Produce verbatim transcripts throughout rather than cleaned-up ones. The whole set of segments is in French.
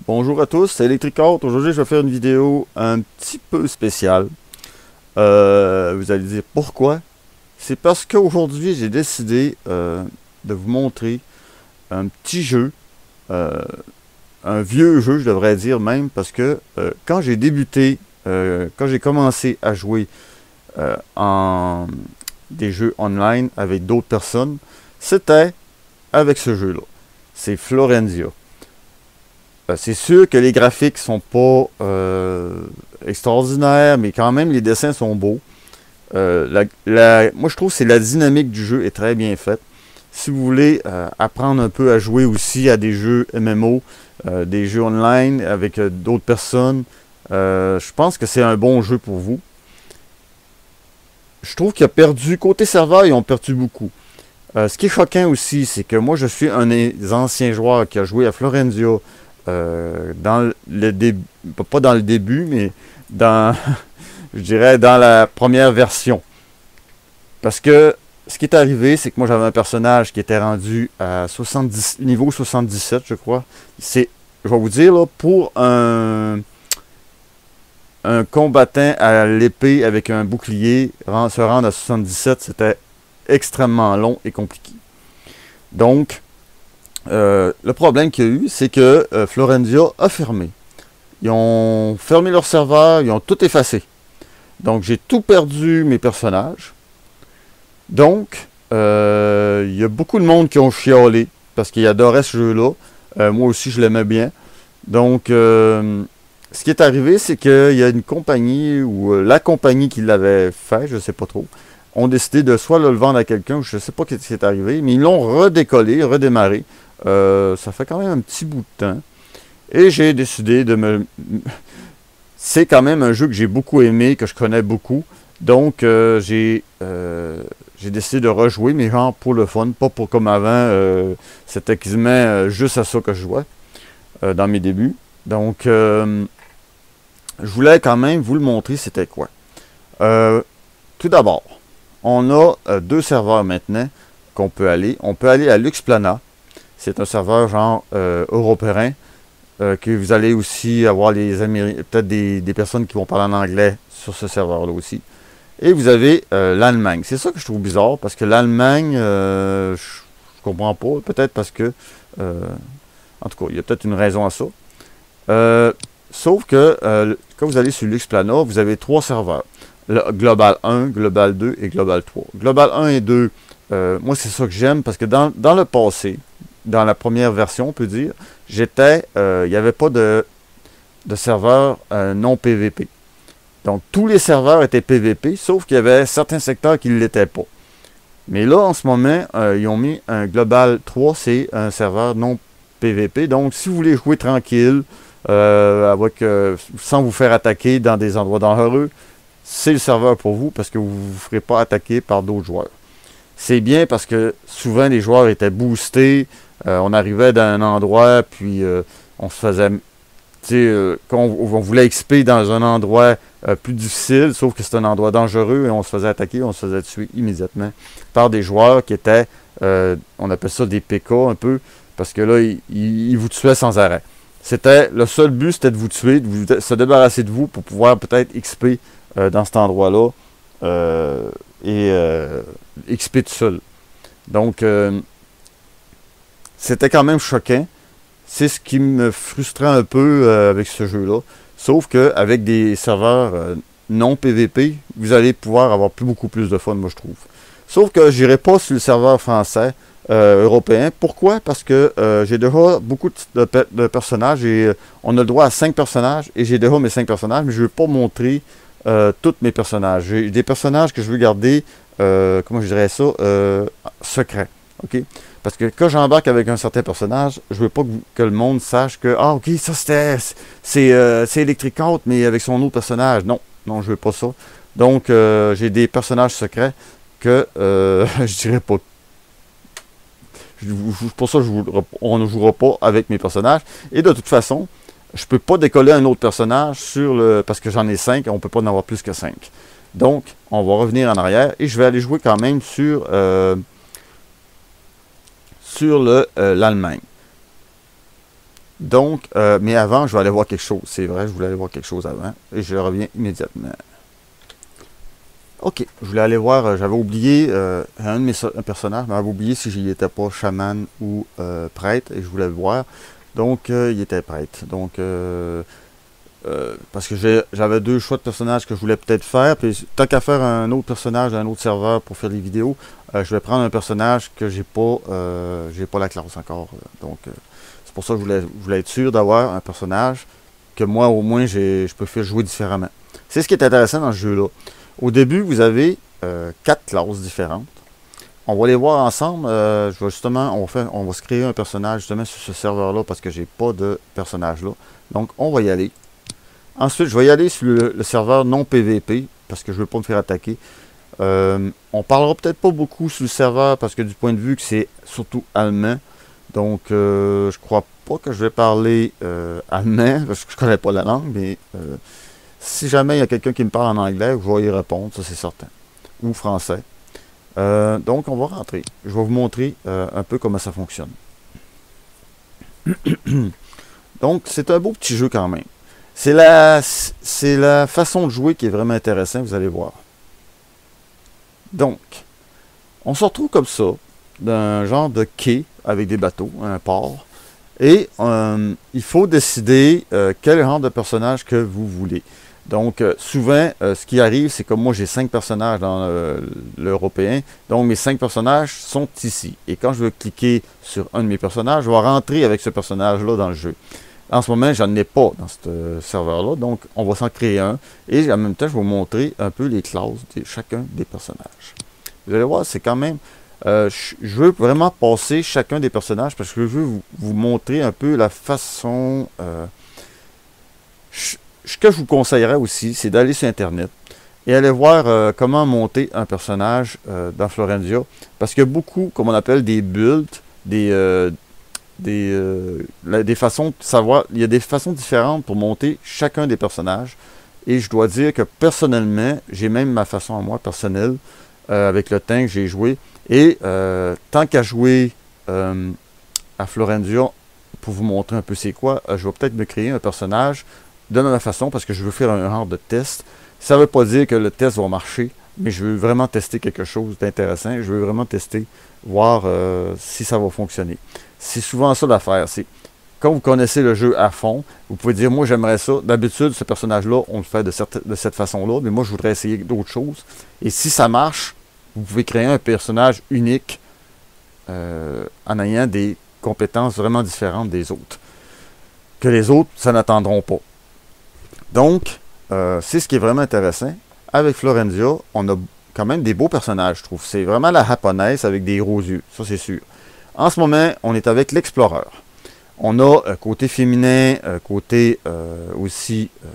Bonjour à tous, c'est Electric-Out. Aujourd'hui, je vais faire une vidéo un petit peu spéciale. Euh, vous allez dire pourquoi? C'est parce qu'aujourd'hui, j'ai décidé euh, de vous montrer un petit jeu, euh, un vieux jeu, je devrais dire même, parce que euh, quand j'ai débuté, euh, quand j'ai commencé à jouer euh, en des jeux online avec d'autres personnes, c'était avec ce jeu-là. C'est Florentia. C'est sûr que les graphiques sont pas euh, extraordinaires, mais quand même les dessins sont beaux. Euh, la, la, moi je trouve que c'est la dynamique du jeu est très bien faite. Si vous voulez euh, apprendre un peu à jouer aussi à des jeux M M O, euh, des jeux online avec euh, d'autres personnes, euh, je pense que c'est un bon jeu pour vous. Je trouve qu'il a perdu, côté serveur, ils ont perdu beaucoup. Euh, ce qui est choquant aussi, c'est que moi je suis un des anciens joueurs qui a joué à Florentia. Euh, dans le début, pas dans le début, mais dans, je dirais, dans la première version. Parce que ce qui est arrivé, c'est que moi j'avais un personnage qui était rendu à soixante-dix, niveau soixante-dix-sept, je crois. C'est, je vais vous dire, là, pour un, un combattant à l'épée avec un bouclier, se rendre à soixante-dix-sept, c'était extrêmement long et compliqué. Donc, Euh, le problème qu'il y a eu, c'est que euh, Florentia a fermé. Ils ont fermé leur serveur, ils ont tout effacé. Donc j'ai tout perdu mes personnages. Donc, euh, il y a beaucoup de monde qui ont chialé parce qu'ils adoraient ce jeu-là. Euh, moi aussi, je l'aimais bien. Donc, euh, ce qui est arrivé, c'est qu'il y a une compagnie, ou euh, la compagnie qui l'avait fait, je ne sais pas trop, ont décidé de soit le vendre à quelqu'un, je ne sais pas ce qui est arrivé, mais ils l'ont redécollé, redémarré. Euh, ça fait quand même un petit bout de temps. Et j'ai décidé de me... C'est quand même un jeu que j'ai beaucoup aimé, que je connais beaucoup. Donc, euh, j'ai euh, j'ai décidé de rejouer, mais genre pour le fun, pas pour comme avant. Euh, C'était quasiment euh, juste à ça que je jouais euh, dans mes débuts. Donc, euh, je voulais quand même vous le montrer, c'était quoi. Euh, tout d'abord, on a euh, deux serveurs maintenant qu'on peut aller. On peut aller à Luxplana. C'est un serveur genre euh, européen, euh, que vous allez aussi avoir les Américains, peut-être des, des personnes qui vont parler en anglais sur ce serveur-là aussi. Et vous avez euh, l'Allemagne. C'est ça que je trouve bizarre, parce que l'Allemagne, euh, je, je comprends pas, peut-être parce que, euh, en tout cas, il y a peut-être une raison à ça. Euh, sauf que, euh, quand vous allez sur Luxplana, vous avez trois serveurs. Le Global un, Global deux et Global trois. Global un et deux, euh, moi c'est ça que j'aime, parce que dans, dans le passé, dans la première version, on peut dire, j'étais, euh, il n'y avait pas de, de serveur euh, non P V P. Donc, tous les serveurs étaient P V P, sauf qu'il y avait certains secteurs qui ne l'étaient pas. Mais là, en ce moment, euh, ils ont mis un Global trois, c'est un serveur non P V P. Donc, si vous voulez jouer tranquille, euh, avec, euh, sans vous faire attaquer dans des endroits dangereux, c'est le serveur pour vous, parce que vous ne vous ferez pas attaquer par d'autres joueurs. C'est bien parce que souvent, les joueurs étaient boostés. Euh, on arrivait dans un endroit, puis euh, on se faisait... Tu sais, euh, quand on, on voulait X P dans un endroit euh, plus difficile, sauf que c'est un endroit dangereux, et on se faisait attaquer, on se faisait tuer immédiatement par des joueurs qui étaient, euh, on appelle ça des P K un peu, parce que là, ils, ils, ils vous tuaient sans arrêt. C'était, le seul but, c'était de vous tuer, de vous, se débarrasser de vous pour pouvoir peut-être X P euh, dans cet endroit-là, euh, et euh, X P tout seul. Donc, euh, c'était quand même choquant. C'est ce qui me frustrait un peu euh, avec ce jeu-là. Sauf qu'avec des serveurs euh, non P V P, vous allez pouvoir avoir plus, beaucoup plus de fun, moi je trouve. Sauf que je n'irai pas sur le serveur français, euh, européen. Pourquoi? Parce que euh, j'ai déjà beaucoup de, de, de personnages. Et euh, on a le droit à cinq personnages. Et j'ai déjà mes cinq personnages, mais je ne veux pas montrer euh, tous mes personnages. J'ai des personnages que je veux garder, euh, comment je dirais ça, euh, secrets. OK? Parce que quand j'embarque avec un certain personnage, je veux pas que, que le monde sache que, ah, ok, ça c'était, c'est euh, Electric-Out, mais avec son autre personnage. Non, non, je veux pas ça. Donc, euh, j'ai des personnages secrets que euh, je dirais pas. Je, je, pour ça, je, on ne jouera pas avec mes personnages. Et de toute façon, je peux pas décoller un autre personnage sur le, parce que j'en ai cinq et on peut pas en avoir plus que cinq. Donc, on va revenir en arrière et je vais aller jouer quand même sur... Euh, sur le, euh, l'Allemagne. Donc, euh, mais avant, je vais aller voir quelque chose. C'est vrai, je voulais aller voir quelque chose avant. Et je reviens immédiatement. Ok, je voulais aller voir, euh, j'avais oublié, euh, un de mes so- un personnage m'avait oublié si j'y étais pas chaman ou euh, prêtre, et je voulais le voir. Donc, euh, il était prêtre. Donc, euh, euh, parce que j'ai- j'avais deux choix de personnages que je voulais peut-être faire, puis tant qu'à faire un autre personnage d'un autre serveur pour faire des vidéos, euh, je vais prendre un personnage que j'ai pas, euh, j'ai pas la classe encore. Donc, euh, c'est pour ça que je voulais, je voulais être sûr d'avoir un personnage que moi, au moins, j'ai- je peux faire jouer différemment. C'est ce qui est intéressant dans ce jeu-là. Au début, vous avez euh, quatre classes différentes. On va les voir ensemble. Euh, je vais justement, on va, faire, on va se créer un personnage justement sur ce serveur-là parce que j'ai pas de personnage là. Donc, on va y aller. Ensuite, je vais y aller sur le, le serveur non P V P parce que je veux pas me faire attaquer. Euh, on parlera peut-être pas beaucoup sur le serveur parce que du point de vue que c'est surtout allemand. Donc, euh, je crois pas que je vais parler euh, allemand parce que je connais pas la langue, mais euh, si jamais il y a quelqu'un qui me parle en anglais, je vais y répondre, ça c'est certain. Ou français. Euh, donc, on va rentrer. Je vais vous montrer euh, un peu comment ça fonctionne. Donc, c'est un beau petit jeu quand même. C'est la, c'est la façon de jouer qui est vraiment intéressante, vous allez voir. Donc, on se retrouve comme ça, d'un genre de quai avec des bateaux, un port. Et euh, il faut décider euh, quel genre de personnage que vous voulez. Donc, euh, souvent, euh, ce qui arrive, c'est que moi, j'ai cinq personnages dans euh, l'européen. Donc, mes cinq personnages sont ici. Et quand je veux cliquer sur un de mes personnages, je vais rentrer avec ce personnage-là dans le jeu. En ce moment, j'en ai pas dans ce euh, serveur-là. Donc, on va s'en créer un. Et en même temps, je vais vous montrer un peu les classes de chacun des personnages. Vous allez voir, c'est quand même... Euh, je veux vraiment passer chacun des personnages parce que je veux vous, vous montrer un peu la façon... Euh, je, ce que je vous conseillerais aussi, c'est d'aller sur Internet et aller voir euh, comment monter un personnage euh, dans Florendia. Parce qu'il y a beaucoup, comme on appelle, des builds, des, euh, des, euh, la, des façons de savoir... Il y a des façons différentes pour monter chacun des personnages. Et je dois dire que personnellement, j'ai même ma façon à moi, personnelle, euh, avec le temps que j'ai joué. Et euh, tant qu'à jouer euh, à Florendia, pour vous montrer un peu c'est quoi, euh, je vais peut-être me créer un personnage de ma façon parce que je veux faire un genre de test. Ça ne veut pas dire que le test va marcher, mais je veux vraiment tester quelque chose d'intéressant. Je veux vraiment tester, voir euh, si ça va fonctionner. C'est souvent ça l'affaire. C'est quand vous connaissez le jeu à fond, vous pouvez dire, moi j'aimerais ça. D'habitude, ce personnage-là, on le fait de cette, de cette façon-là, mais moi je voudrais essayer d'autres choses. Et si ça marche, vous pouvez créer un personnage unique euh, en ayant des compétences vraiment différentes des autres. Que les autres, ça n'attendront pas. Donc, euh, c'est ce qui est vraiment intéressant. Avec Florendia, on a quand même des beaux personnages, je trouve. C'est vraiment la japonaise avec des gros yeux, ça c'est sûr. En ce moment, on est avec l'Explorer. On a euh, côté féminin, euh, côté euh, aussi... Euh,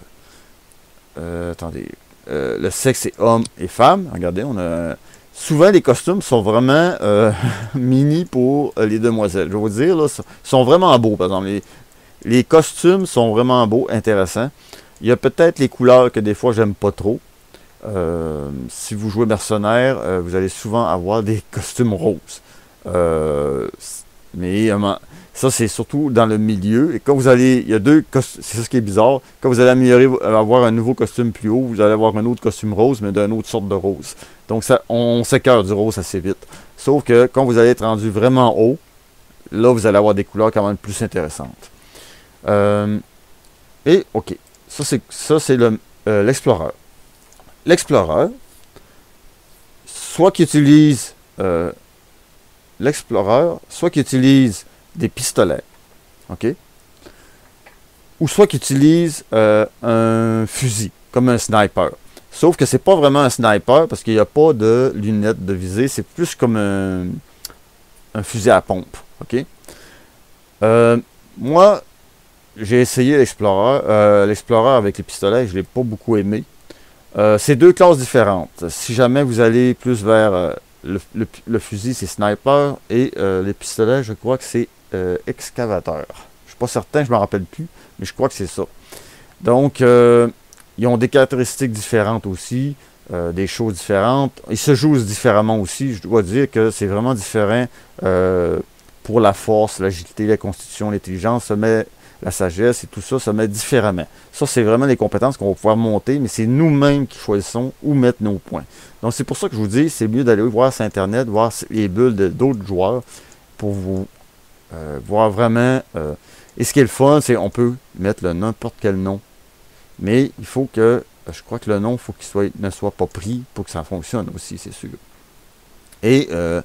euh, attendez. Euh, le sexe est homme et femme. Regardez, on a... Souvent, les costumes sont vraiment euh, mini pour euh, les demoiselles. Je vais vous dire, là, sont vraiment beaux, par exemple. Les, les costumes sont vraiment beaux, intéressants. Il y a peut-être les couleurs que des fois, j'aime pas trop. Euh, si vous jouez mercenaire, euh, vous allez souvent avoir des costumes roses. Euh, mais euh, ça, c'est surtout dans le milieu. Et quand vous allez, il y a deux costumes, c'est ça qui est bizarre. Quand vous allez améliorer, avoir un nouveau costume plus haut, vous allez avoir un autre costume rose, mais d'une autre sorte de rose. Donc, ça, on s'écœure du rose assez vite. Sauf que quand vous allez être rendu vraiment haut, là, vous allez avoir des couleurs quand même plus intéressantes. Euh, et, OK. Ça, c'est ça c'est le, euh, l'Explorer. L'Explorer, soit qu'il utilise euh, l'Explorer, soit qu'il utilise des pistolets, OK? Ou soit qu'il utilise euh, un fusil, comme un sniper. Sauf que c'est pas vraiment un sniper parce qu'il n'y a pas de lunettes de visée, c'est plus comme un, un fusil à pompe, OK? Euh, moi, j'ai essayé l'Explorer, euh, l'Explorer avec les pistolets, je ne l'ai pas beaucoup aimé. Euh, c'est deux classes différentes. Si jamais vous allez plus vers euh, le, le, le fusil, c'est sniper, et euh, les pistolets, je crois que c'est euh, excavateur. Je suis pas certain, je ne me rappelle plus, mais je crois que c'est ça. Donc, euh, ils ont des caractéristiques différentes aussi, euh, des choses différentes. Ils se jouent différemment aussi. Je dois dire que c'est vraiment différent euh, pour la force, l'agilité, la constitution, l'intelligence. Mais la sagesse et tout ça, se met différemment. Ça, c'est vraiment les compétences qu'on va pouvoir monter, mais c'est nous-mêmes qui choisissons où mettre nos points. Donc, c'est pour ça que je vous dis, c'est mieux d'aller voir sur Internet, voir les bulles d'autres joueurs pour vous euh, voir vraiment... Euh, et ce qui est le fun, c'est qu'on peut mettre le n'importe quel nom. Mais il faut que... Je crois que le nom, il faut qu'il soit, ne soit pas pris pour que ça fonctionne aussi, c'est sûr. Et... Euh,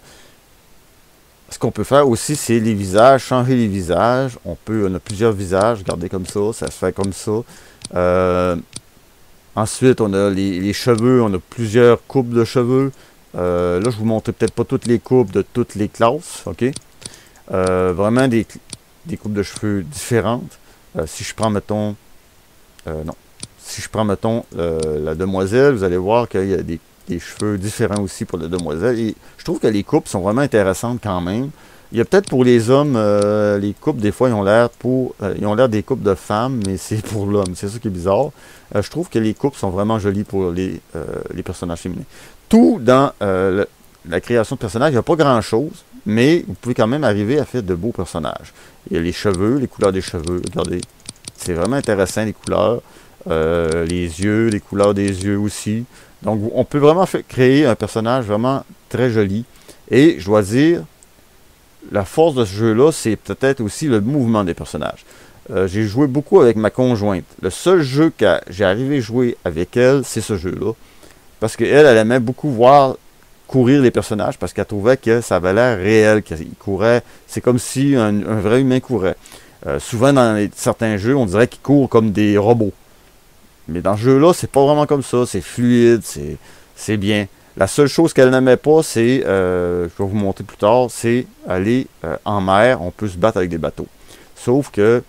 ce qu'on peut faire aussi, c'est les visages, changer les visages. On peut, on a plusieurs visages, regardez comme ça, ça se fait comme ça. Euh, ensuite, on a les, les cheveux, on a plusieurs coupes de cheveux. Euh, là, je vous montre peut-être pas toutes les coupes de toutes les classes, ok? Euh, vraiment des, des coupes de cheveux différentes. Euh, si je prends, mettons, euh, non, si je prends, mettons, euh, la demoiselle, vous allez voir qu'il y a des des cheveux différents aussi pour la demoiselle. Et je trouve que les coupes sont vraiment intéressantes quand même. Il y a peut-être pour les hommes, euh, les coupes, des fois, ils ont l'air pour euh, ils ont l'air des coupes de femmes, mais c'est pour l'homme. C'est ça qui est bizarre. Euh, je trouve que les coupes sont vraiment jolies pour les, euh, les personnages féminins. Tout dans euh, le, la création de personnages, il n'y a pas grand-chose, mais vous pouvez quand même arriver à faire de beaux personnages. Il y a les cheveux, les couleurs des cheveux. Regardez, c'est vraiment intéressant, les couleurs. Euh, les yeux, les couleurs des yeux aussi. Donc, on peut vraiment fait, créer un personnage vraiment très joli. Et je dois dire, la force de ce jeu-là, c'est peut-être aussi le mouvement des personnages. Euh, j'ai joué beaucoup avec ma conjointe. Le seul jeu que j'ai arrivé à jouer avec elle, c'est ce jeu-là. Parce qu'elle, elle aimait beaucoup voir courir les personnages, parce qu'elle trouvait que ça avait l'air réel, qu'ils couraient. C'est comme si un, un vrai humain courait. Euh, souvent, dans les, certains jeux, on dirait qu'ils courent comme des robots. Mais dans ce jeu-là, c'est pas vraiment comme ça. C'est fluide, c'est bien. La seule chose qu'elle n'aimait pas, c'est, euh, je vais vous montrer plus tard, c'est aller euh, en mer. On peut se battre avec des bateaux. Sauf que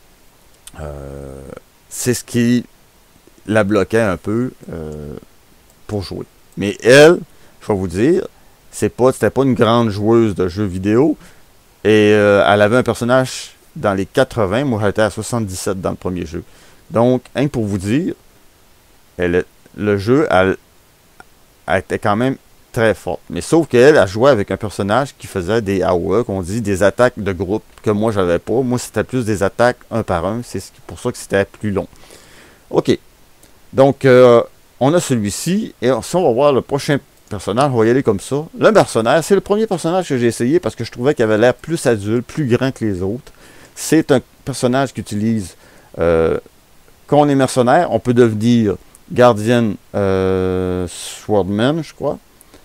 euh, c'est ce qui la bloquait un peu euh, pour jouer. Mais elle, je vais vous dire, c'est pas, c'était pas une grande joueuse de jeux vidéo. Et euh, elle avait un personnage dans les quatre-vingts. Moi, j'étais à soixante-dix-sept dans le premier jeu. Donc, hein, pour vous dire, elle, le jeu, elle, elle était quand même très forte. Mais sauf qu'elle a joué avec un personnage qui faisait des A O E, qu'on dit des attaques de groupe, que moi, j'avais pas. Moi, c'était plus des attaques un par un. C'est pour ça que c'était plus long. OK. Donc, euh, on a celui-ci. Et si on va voir le prochain personnage, on va y aller comme ça. Le mercenaire, c'est le premier personnage que j'ai essayé parce que je trouvais qu'il avait l'air plus adulte, plus grand que les autres. C'est un personnage qui utilise... Euh, Quand on est mercenaire, on peut devenir gardienne euh, swordman, je crois.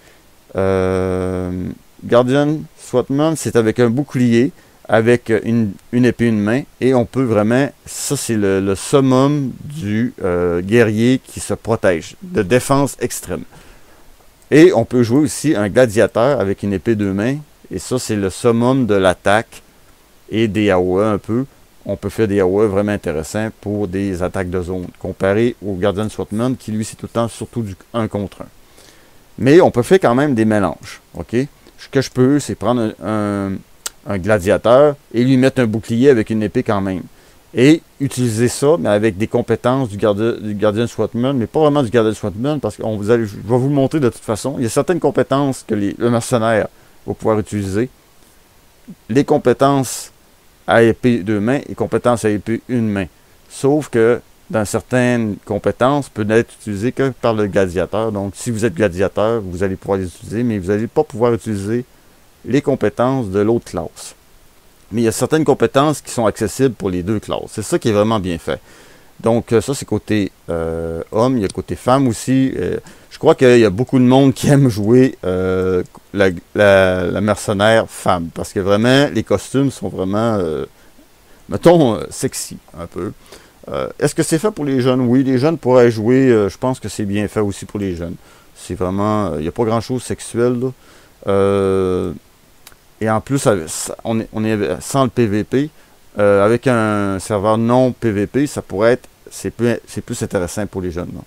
Euh, gardienne swordman, c'est avec un bouclier, avec une, une épée, une main, et on peut vraiment, ça c'est le, le summum du euh, guerrier qui se protège, de défense extrême. Et on peut jouer aussi un gladiateur avec une épée, deux mains, et ça c'est le summum de l'attaque et des A O E un peu. On peut faire des A O E vraiment intéressants pour des attaques de zone, comparé au Guardian Swordman, qui lui, c'est tout le temps surtout du un contre un. Mais on peut faire quand même des mélanges, ok? Ce que je peux, c'est prendre un, un, un gladiateur et lui mettre un bouclier avec une épée quand même. Et utiliser ça, mais avec des compétences du, garde, du Guardian Swordman, mais pas vraiment du Guardian Swordman, parce que on vous allez, je vais vous le montrer de toute façon. Il y a certaines compétences que les, le mercenaire va pouvoir utiliser. Les compétences à épée deux mains et compétences à épée une main. Sauf que dans certaines compétences, peut n'être utilisées que par le gladiateur. Donc, si vous êtes gladiateur, vous allez pouvoir les utiliser, mais vous n'allez pas pouvoir utiliser les compétences de l'autre classe. Mais il y a certaines compétences qui sont accessibles pour les deux classes. C'est ça qui est vraiment bien fait. Donc, ça, c'est côté euh, homme. Il y a côté femme aussi. Euh, je crois qu'il y a beaucoup de monde qui aime jouer euh, la, la, la mercenaire femme. Parce que vraiment, les costumes sont vraiment, euh, mettons, euh, sexy un peu. Euh, Est-ce que c'est fait pour les jeunes? Oui, les jeunes pourraient jouer. Euh, je pense que c'est bien fait aussi pour les jeunes. C'est vraiment... Il euh, n'y a pas grand-chose sexuel, là. Euh, et en plus, on est, on est sans le P V P. Euh, avec un serveur non P V P, ça pourrait être, c'est plus, c'est plus intéressant pour les jeunes. Non?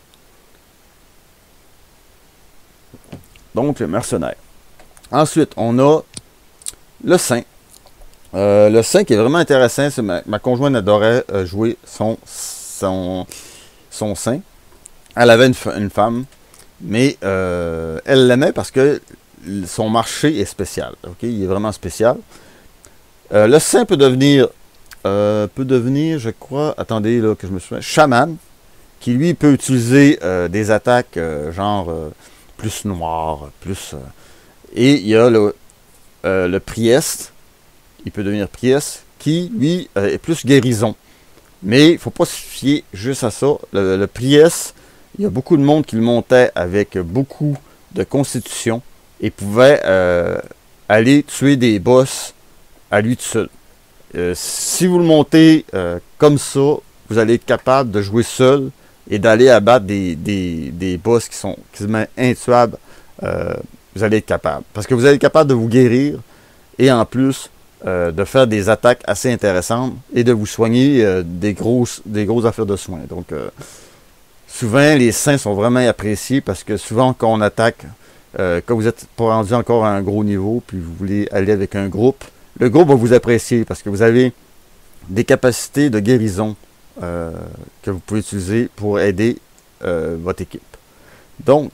Donc, le mercenaire. Ensuite, on a le saint. Euh, le saint qui est vraiment intéressant, c'est ma, ma conjointe adorait euh, jouer son, son, son saint. Elle avait une, une femme, mais euh, elle l'aimait parce que son marché est spécial. Okay? Il est vraiment spécial. Euh, le saint peut devenir euh, peut devenir, je crois, attendez là que je me souviens, chaman, qui lui peut utiliser euh, des attaques euh, genre euh, plus noires, plus... Euh, et il y a le, euh, le priest, il peut devenir priest, qui lui euh, est plus guérison. Mais il ne faut pas se fier juste à ça. Le, le priest, il y a beaucoup de monde qui le montait avec beaucoup de constitution et pouvait euh, aller tuer des boss à lui tout seul. Euh, si vous le montez euh, comme ça, vous allez être capable de jouer seul et d'aller abattre des, des, des boss qui sont quasiment intuables. Euh, vous allez être capable. Parce que vous allez être capable de vous guérir et en plus euh, de faire des attaques assez intéressantes et de vous soigner euh, des, grosses, des grosses affaires de soins. Donc, euh, souvent, les saints sont vraiment appréciés parce que souvent, quand on attaque, euh, quand vous n'êtes pas rendu encore à un gros niveau, puis vous voulez aller avec un groupe, le groupe va vous apprécier parce que vous avez des capacités de guérison euh, que vous pouvez utiliser pour aider euh, votre équipe. Donc,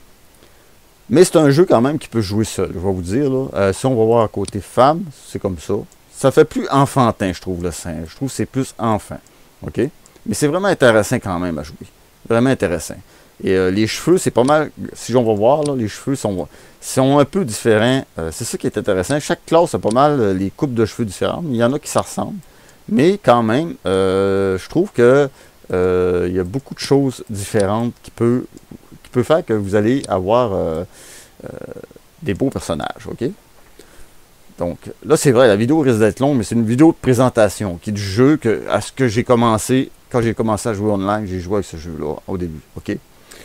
mais c'est un jeu quand même qui peut jouer seul, je vais vous dire. Là. Euh, si on va voir à côté femme, c'est comme ça. Ça fait plus enfantin, je trouve, le sein. Je trouve que c'est plus enfant. OK? Mais c'est vraiment intéressant quand même à jouer. Vraiment intéressant. Et euh, les cheveux, c'est pas mal, si on va voir, là, les cheveux sont, sont un peu différents. Euh, c'est ça qui est intéressant. Chaque classe a pas mal euh, les coupes de cheveux différentes. Il y en a qui se ressemblent. Mais quand même, euh, je trouve que euh, il y a beaucoup de choses différentes qui peut, qui peut faire que vous allez avoir euh, euh, des beaux personnages. OK? Donc là, c'est vrai, la vidéo risque d'être longue, mais c'est une vidéo de présentation qui est du jeu que, à ce que j'ai commencé, quand j'ai commencé à jouer online, j'ai joué avec ce jeu-là au début. OK?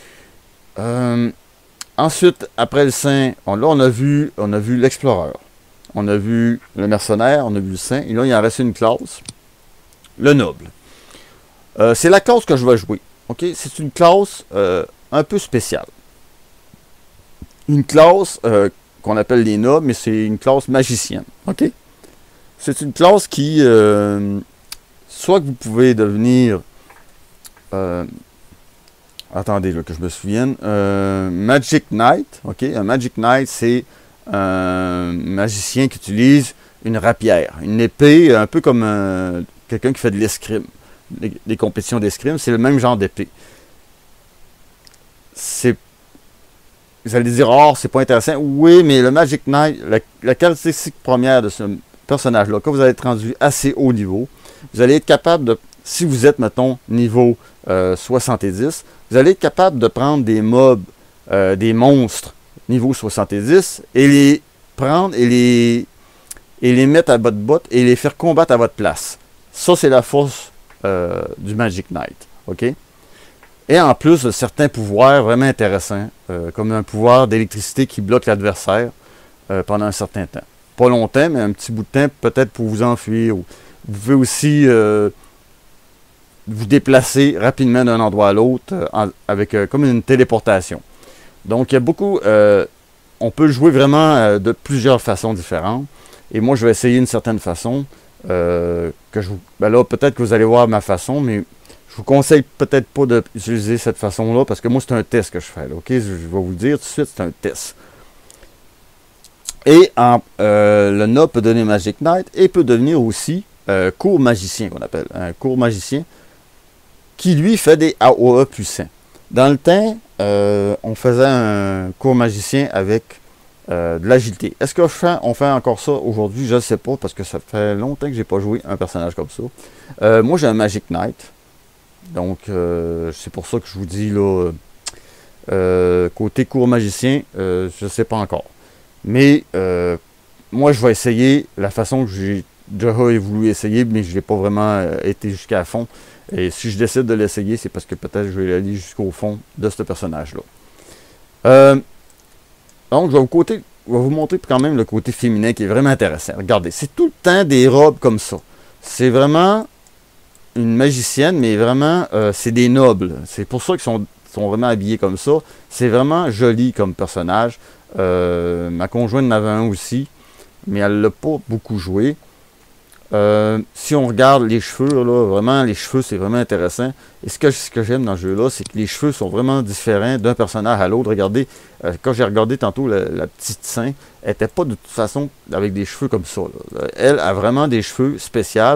Euh, ensuite, après le saint, on, là, on a vu, on a vu l'explorer. On a vu le mercenaire, on a vu le saint. Et là, il en reste une classe. Le noble. Euh, c'est la classe que je vais jouer. OK? C'est une classe euh, un peu spéciale. Une classe euh, qu'on appelle les nobles, mais c'est une classe magicienne. OK? C'est une classe qui, euh, soit que vous pouvez devenir... Euh, attendez là, que je me souvienne. Euh, Magic Knight. OK? Un Magic Knight, c'est un magicien qui utilise une rapière, une épée, un peu comme euh, quelqu'un qui fait de l'escrime, des, des compétitions d'escrime, c'est le même genre d'épée. C'est, vous allez dire, oh, c'est pas intéressant. Oui, mais le Magic Knight, la, la caractéristique première de ce personnage-là, quand vous allez être rendu assez haut niveau, vous allez être capable de, si vous êtes, mettons, niveau euh, soixante-dix, vous allez être capable de prendre des mobs, euh, des monstres, niveau soixante-dix, et les prendre et les, et les mettre à votre botte et les faire combattre à votre place. Ça, c'est la force euh, du Magic Knight. OK? Et en plus de certains pouvoirs vraiment intéressants, euh, comme un pouvoir d'électricité qui bloque l'adversaire euh, pendant un certain temps. Pas longtemps, mais un petit bout de temps, peut-être pour vous enfuir. Ou vous pouvez aussi euh, vous déplacer rapidement d'un endroit à l'autre euh, avec euh, comme une téléportation. Donc, il y a beaucoup... Euh, on peut jouer vraiment euh, de plusieurs façons différentes. Et moi, je vais essayer une certaine façon. Euh, que je, ben là, peut-être que vous allez voir ma façon, mais je vous conseille peut-être pas d'utiliser cette façon-là, parce que moi, c'est un test que je fais. Là, OK? Je, je vais vous le dire tout de suite, c'est un test. Et en, euh, le noble peut donner Magic Knight et peut devenir aussi euh, court magicien, qu'on appelle. Un court magicien qui, lui, fait des A O E puissants. Dans le temps, euh, on faisait un court magicien avec euh, de l'agilité. Est-ce qu'on fait, on fait encore ça aujourd'hui? Je ne sais pas, parce que ça fait longtemps que je n'ai pas joué un personnage comme ça. Euh, moi, j'ai un Magic Knight. Donc, euh, c'est pour ça que je vous dis, là, euh, côté court magicien, euh, je ne sais pas encore. Mais, euh, moi, je vais essayer la façon que j'ai déjà voulu essayer, mais je n'ai pas vraiment euh, été jusqu'à fond. Et si je décide de l'essayer, c'est parce que peut-être je vais aller jusqu'au fond de ce personnage-là. Euh, donc, je vais, vous côté, je vais vous montrer quand même le côté féminin qui est vraiment intéressant. Regardez, c'est tout le temps des robes comme ça. C'est vraiment une magicienne, mais vraiment, euh, c'est des nobles. C'est pour ça qu'ils sont, sont vraiment habillés comme ça. C'est vraiment joli comme personnage. Euh, ma conjointe en avait un aussi, mais elle ne l'a pas beaucoup joué. Euh, si on regarde les cheveux, là, vraiment, les cheveux, c'est vraiment intéressant. Et ce que, ce que j'aime dans ce jeu-là, c'est que les cheveux sont vraiment différents d'un personnage à l'autre. Regardez, euh, quand j'ai regardé tantôt la, la petite Saint, elle n'était pas de toute façon avec des cheveux comme ça. Là. Elle a vraiment des cheveux spéciaux.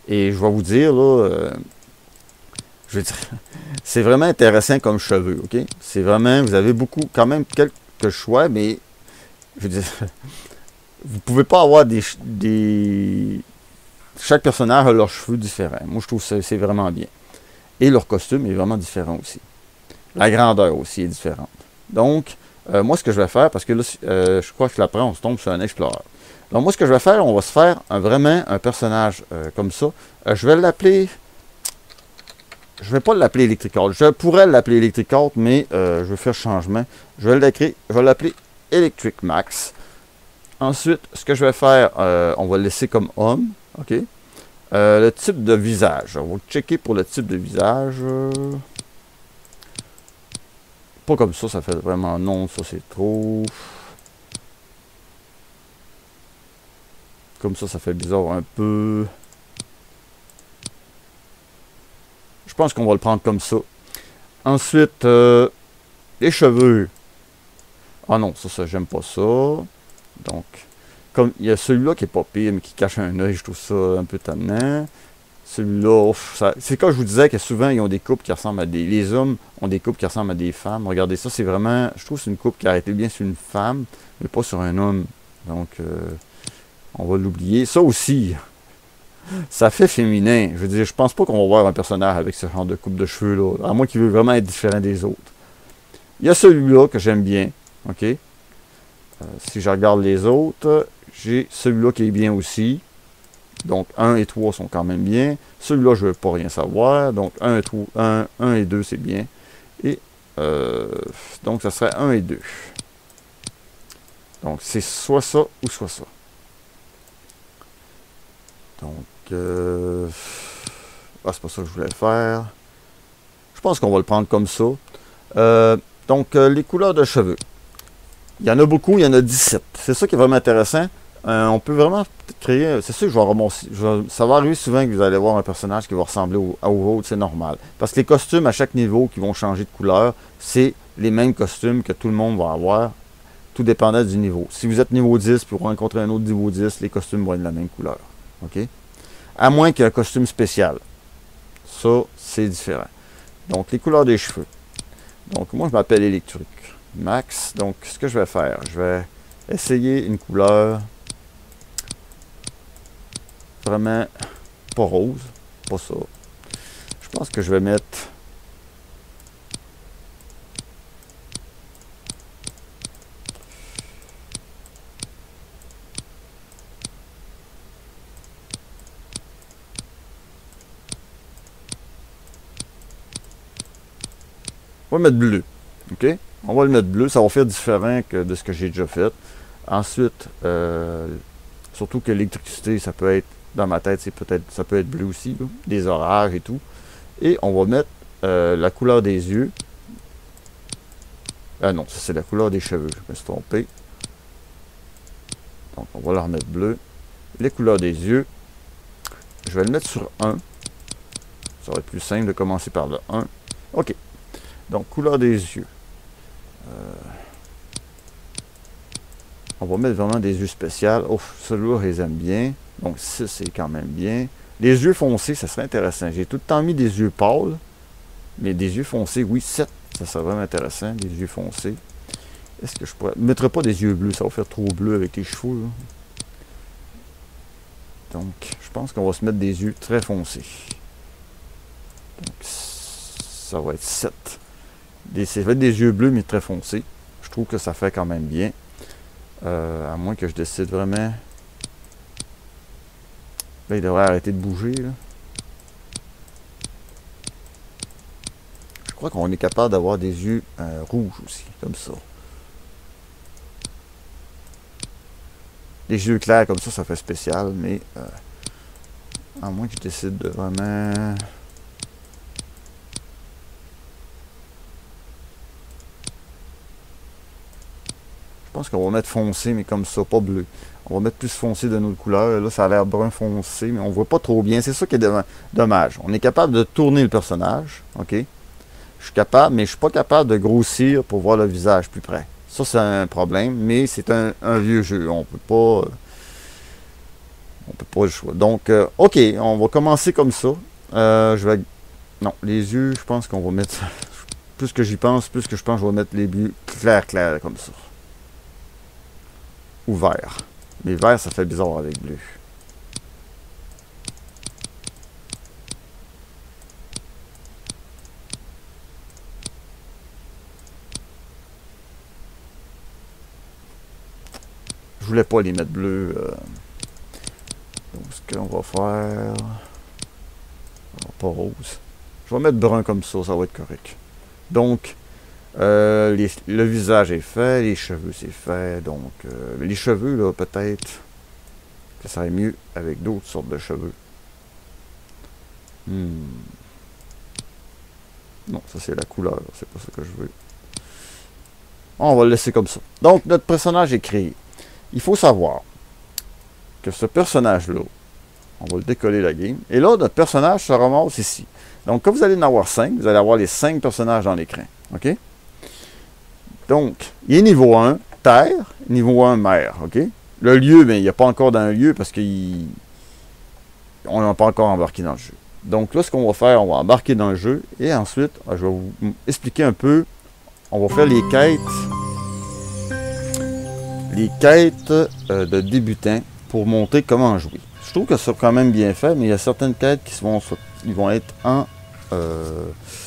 Et je vais vous dire, là, euh, je veux dire, c'est vraiment intéressant comme cheveux, ok? C'est vraiment, vous avez beaucoup, quand même, quelques choix, mais, je veux dire, vous pouvez pas avoir des, des... Chaque personnage a leurs cheveux différents. Moi, je trouve que c'est vraiment bien. Et leur costume est vraiment différent aussi. La grandeur aussi est différente. Donc, euh, moi, ce que je vais faire, parce que là, euh, je crois que après, on se tombe sur un explorer. Donc, moi, ce que je vais faire, on va se faire un, vraiment un personnage euh, comme ça. Euh, je vais l'appeler... Je ne vais pas l'appeler Electrical. Je pourrais l'appeler Electrical, mais euh, je vais faire changement. Je vais l'écrire, je vais l'appeler Electric Max. Ensuite, ce que je vais faire, euh, on va le laisser comme homme. OK. Euh, le type de visage. On va checker pour le type de visage. Pas comme ça, ça fait vraiment non, ça c'est trop. Comme ça, ça fait bizarre un peu. Je pense qu'on va le prendre comme ça. Ensuite, euh, les cheveux. Ah non, ça, ça j'aime pas ça. Donc, comme il y a celui-là qui est pas pire, mais qui cache un œil, je trouve ça un peu tannant. Celui-là, c'est quand je vous disais que souvent, ils ont des coupes qui ressemblent à des... Les hommes ont des coupes qui ressemblent à des femmes. Regardez ça, c'est vraiment... Je trouve que c'est une coupe qui a été bien sur une femme, mais pas sur un homme. Donc, euh, on va l'oublier. Ça aussi, ça fait féminin. Je veux dire, je pense pas qu'on va voir un personnage avec ce genre de coupe de cheveux-là, à moins qu'il veut vraiment être différent des autres. Il y a celui-là que j'aime bien, ok? Euh, si je regarde les autres, j'ai celui-là qui est bien aussi. Donc, un et trois sont quand même bien. Celui-là, je ne veux pas rien savoir. Donc, un et, trois, un, un et deux, c'est bien. Et, euh, donc, ça serait un et deux. Donc, c'est soit ça ou soit ça. Donc, euh, ah, c'est pas ça que je voulais faire. Je pense qu'on va le prendre comme ça. Euh, donc, euh, les couleurs de cheveux. Il y en a beaucoup, il y en a dix-sept. C'est ça qui est vraiment intéressant. Euh, on peut vraiment créer... C'est sûr que je vais remonter... Je vais, ça va arriver souvent que vous allez voir un personnage qui va ressembler au, au autre, c'est normal. Parce que les costumes à chaque niveau qui vont changer de couleur, c'est les mêmes costumes que tout le monde va avoir, tout dépendant du niveau. Si vous êtes niveau dix, puis vous rencontrez un autre niveau dix, les costumes vont être de la même couleur. OK? À moins qu'il y ait un costume spécial. Ça, c'est différent. Donc, les couleurs des cheveux. Donc, moi, je m'appelle Electric Max. Donc, ce que je vais faire, je vais essayer une couleur vraiment pas rose, pas ça. Je pense que je vais mettre on va mettre bleu, ok? On va le mettre bleu, ça va faire différent que de ce que j'ai déjà fait. Ensuite, euh, surtout que l'électricité, ça peut être dans ma tête, c'est peut-être, ça peut être bleu aussi, là, des orages et tout. Et on va mettre euh, la couleur des yeux. Ah non, ça c'est la couleur des cheveux, je me suis trompé. Donc on va leur mettre bleu. Les couleurs des yeux, je vais le mettre sur un. Ça va être plus simple de commencer par le un. Ok. Donc couleur des yeux. Euh, on va mettre vraiment des yeux spéciaux. Oh, celui-là, je les aime bien. Donc six, c'est quand même bien. Les yeux foncés, ça serait intéressant. J'ai tout le temps mis des yeux pâles. Mais des yeux foncés, oui, sept, ça serait vraiment intéressant. Des yeux foncés. Est-ce que je pourrais... Je ne mettrais pas des yeux bleus, ça va faire trop bleu avec les cheveux. Là. Donc, je pense qu'on va se mettre des yeux très foncés. Donc, ça va être sept. Des, ça va être des yeux bleus, mais très foncés. Je trouve que ça fait quand même bien. Euh, à moins que je décide vraiment... Là, il devrait arrêter de bouger. Là. Je crois qu'on est capable d'avoir des yeux euh, rouges aussi, comme ça. Les yeux clairs comme ça, ça fait spécial, mais... Euh, à moins que je décide de vraiment... Je pense qu'on va mettre foncé, mais comme ça, pas bleu. On va mettre plus foncé de notre couleur. Là, ça a l'air brun foncé, mais on voit pas trop bien. C'est ça qui est dommage. On est capable de tourner le personnage, ok? Je suis capable, mais je suis pas capable de grossir pour voir le visage plus près. Ça, c'est un problème, mais c'est un, un vieux jeu. On peut pas... On peut pas le choix. Donc, euh, ok, on va commencer comme ça. Euh, je vais... Non, les yeux, je pense qu'on va mettre... Plus que j'y pense, plus que je pense que je vais mettre les bleus clair, clair, comme ça. Ou vert. Mais vert, ça fait bizarre avec bleu. Je voulais pas les mettre bleus. Euh... Donc, ce qu'on va faire... Pas rose. Je vais mettre brun comme ça, ça va être correct. Donc, euh, les, le visage est fait, les cheveux c'est fait. Donc, euh, les cheveux, là, peut-être que ça serait mieux avec d'autres sortes de cheveux. Hmm. Non, ça c'est la couleur, c'est pas ça que je veux. On va le laisser comme ça. Donc, notre personnage est créé. Il faut savoir que ce personnage-là, on va le décoller la game. Et là, notre personnage se ramasse ici. Donc, quand vous allez en avoir cinq, vous allez avoir les cinq personnages dans l'écran. OK? Donc, il est niveau un, terre, niveau un, mer. OK? Le lieu, bien, il n'y a pas encore d'un lieu parce qu'on n'a pas encore embarqué dans le jeu. Donc là, ce qu'on va faire, on va embarquer dans le jeu. Et ensuite, je vais vous expliquer un peu. On va faire les quêtes. Les quêtes euh, de débutants pour montrer comment jouer. Je trouve que c'est quand même bien fait, mais il y a certaines quêtes qui vont, ils vont être en, euh,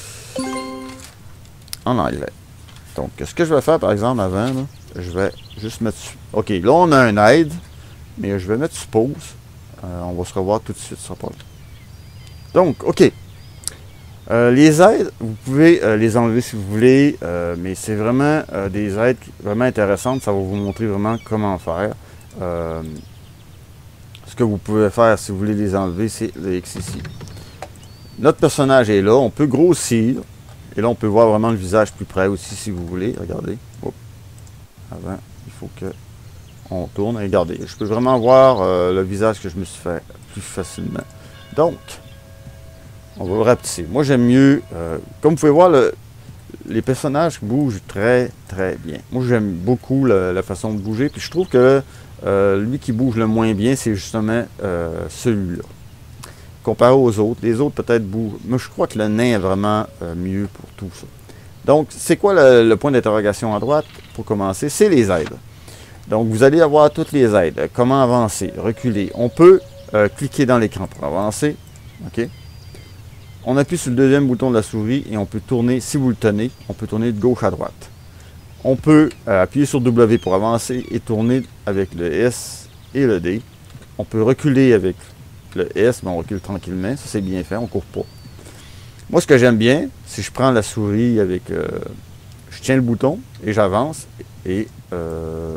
en anglais. Donc, ce que je vais faire, par exemple, avant, là, je vais juste mettre... OK, là, on a un aide, mais je vais mettre suppose. Euh, on va se revoir tout de suite, ça pas. Donc, OK. Euh, les aides, vous pouvez euh, les enlever si vous voulez, euh, mais c'est vraiment euh, des aides vraiment intéressantes. Ça va vous montrer vraiment comment faire. Euh, Ce que vous pouvez faire si vous voulez les enlever, c'est le X ici. Notre personnage est là, on peut grossir. Et là, on peut voir vraiment le visage plus près aussi si vous voulez. Regardez. Hop. Avant, il faut que on tourne. Regardez, je peux vraiment voir euh, le visage que je me suis fait plus facilement. Donc, on va le rapetisser. Moi, j'aime mieux, euh, comme vous pouvez voir, le, les personnages bougent très, très bien. Moi, j'aime beaucoup la, la façon de bouger. Puis je trouve que Euh, lui qui bouge le moins bien, c'est justement euh, celui-là. Comparé aux autres, les autres peut-être bougent. Mais je crois que le nain est vraiment euh, mieux pour tout ça. Donc, c'est quoi le, le point d'interrogation à droite pour commencer? C'est les aides. Donc, vous allez avoir toutes les aides. Comment avancer, reculer. On peut euh, cliquer dans l'écran pour avancer. OK? On appuie sur le deuxième bouton de la souris et on peut tourner, si vous le tenez, on peut tourner de gauche à droite. On peut euh, appuyer sur W pour avancer et tourner avec le S et le D. On peut reculer avec le S, mais on recule tranquillement. Ça, c'est bien fait, on ne court pas. Moi, ce que j'aime bien, si je prends la souris avec... Euh, je tiens le bouton et j'avance. Et... Euh,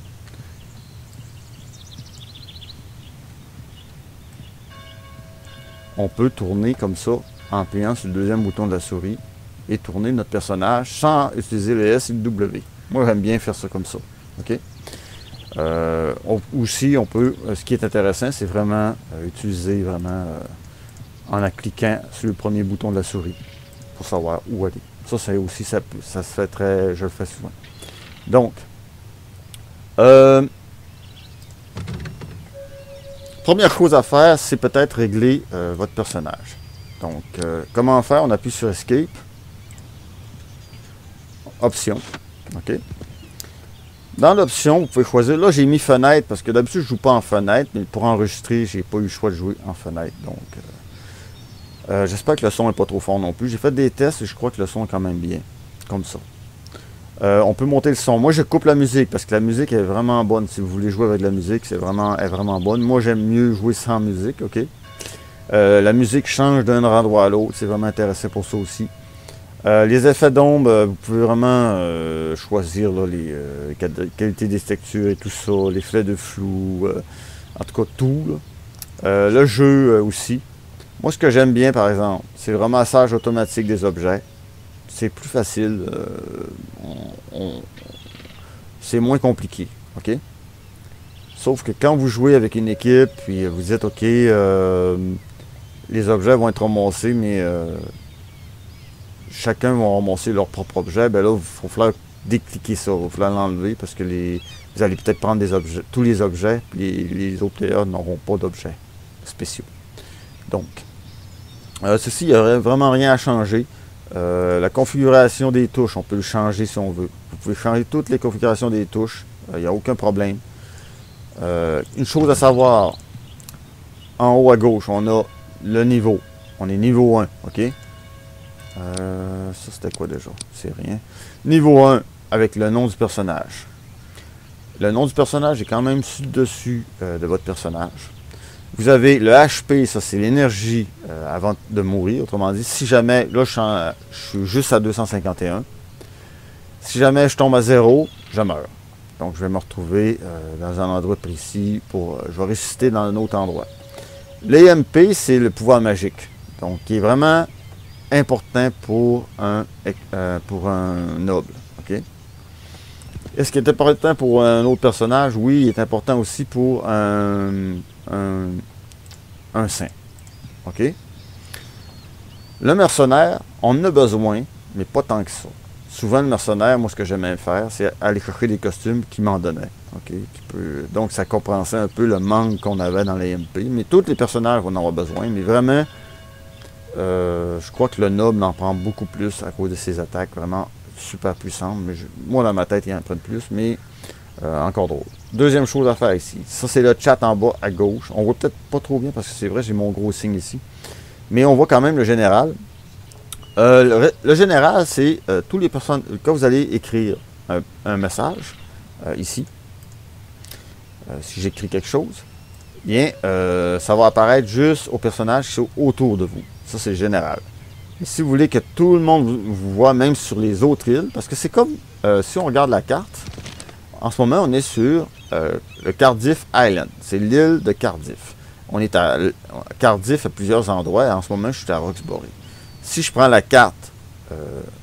on peut tourner comme ça en appuyant sur le deuxième bouton de la souris et tourner notre personnage sans utiliser le S et le W. Moi, j'aime bien faire ça comme ça. OK? Euh, on, aussi, on peut, ce qui est intéressant, c'est vraiment euh, utiliser vraiment euh, en cliquant sur le premier bouton de la souris pour savoir où aller. Ça, c'est aussi, ça, ça se fait très, je le fais souvent. Donc, euh, première chose à faire, c'est peut-être régler euh, votre personnage. Donc, euh, comment faire? On appuie sur Escape. Option. OK. Dans l'option, vous pouvez choisir. Là, j'ai mis fenêtre parce que d'habitude, je ne joue pas en fenêtre, mais pour enregistrer, j'ai pas eu le choix de jouer en fenêtre. Donc, euh, euh, j'espère que le son n'est pas trop fort non plus. J'ai fait des tests et je crois que le son est quand même bien. Comme ça. Euh, on peut monter le son. Moi, je coupe la musique parce que la musique est vraiment bonne. Si vous voulez jouer avec la musique, c'est vraiment, est vraiment bonne. Moi, j'aime mieux jouer sans musique. OK. Euh, la musique change d'un endroit à l'autre. C'est vraiment intéressant pour ça aussi. Euh, les effets d'ombre, euh, vous pouvez vraiment euh, choisir là, les euh, qualités des textures et tout ça, les effets de flou, euh, en tout cas tout. Là. Euh, le jeu euh, aussi. Moi, ce que j'aime bien, par exemple, c'est le ramassage automatique des objets. C'est plus facile. Euh, on, on, c'est moins compliqué. OK? Sauf que quand vous jouez avec une équipe, puis vous dites, OK, euh, les objets vont être ramassés, mais... Euh, chacun va ramasser leur propre objet, ben là, il va falloir décliquer ça, il va falloir l'enlever parce que les, vous allez peut-être prendre des objets, tous les objets, puis les, les autres players n'auront pas d'objets spéciaux. Donc, euh, ceci, il n'y aurait vraiment rien à changer. Euh, la configuration des touches, on peut le changer si on veut. Vous pouvez changer toutes les configurations des touches, il euh, n'y a aucun problème. Euh, une chose à savoir, en haut à gauche, on a le niveau. On est niveau un, ok? Euh, ça, c'était quoi déjà? C'est rien. Niveau un, avec le nom du personnage. Le nom du personnage est quand même sur le dessus euh, de votre personnage. Vous avez le H P, ça c'est l'énergie euh, avant de mourir. Autrement dit, si jamais, là je suis, en, je suis juste à deux cent cinquante et un. Si jamais je tombe à zéro, je meurs. Donc je vais me retrouver euh, dans un endroit précis pour. Euh, je vais ressusciter dans un autre endroit. L'E M P, c'est le pouvoir magique. Donc qui est vraiment important pour un, euh, pour un noble. Okay? Est-ce qu'il est important pour un autre personnage? Oui, il est important aussi pour un, un, un saint. OK? Le mercenaire, on en a besoin, mais pas tant que ça. Souvent, le mercenaire, moi, ce que j'aimais faire, c'est aller chercher des costumes qui m'en donnaient. Okay? Qui peut, donc, ça compensait un peu le manque qu'on avait dans les M P. Mais tous les personnages vont en avoir besoin. Mais vraiment, euh, je crois que le noble en prend beaucoup plus à cause de ses attaques vraiment super puissantes. Mais je, moi, dans ma tête, il en prend plus, mais euh, encore drôle. Deuxième chose à faire ici. Ça, c'est le chat en bas à gauche. On voit peut-être pas trop bien parce que c'est vrai, j'ai mon gros signe ici. Mais on voit quand même le général. Euh, le, le général, c'est euh, tous les personnes. Quand vous allez écrire un, un message, euh, ici, euh, si j'écris quelque chose, bien, euh, ça va apparaître juste aux personnages qui sont autour de vous. Ça, c'est le général. Et si vous voulez que tout le monde vous, vous voit, même sur les autres îles, parce que c'est comme, euh, si on regarde la carte, en ce moment, on est sur euh, le Cardiff Island. C'est l'île de Cardiff. On est à Cardiff à plusieurs endroits. Et en ce moment, je suis à Roxbury. Si je prends la carte euh,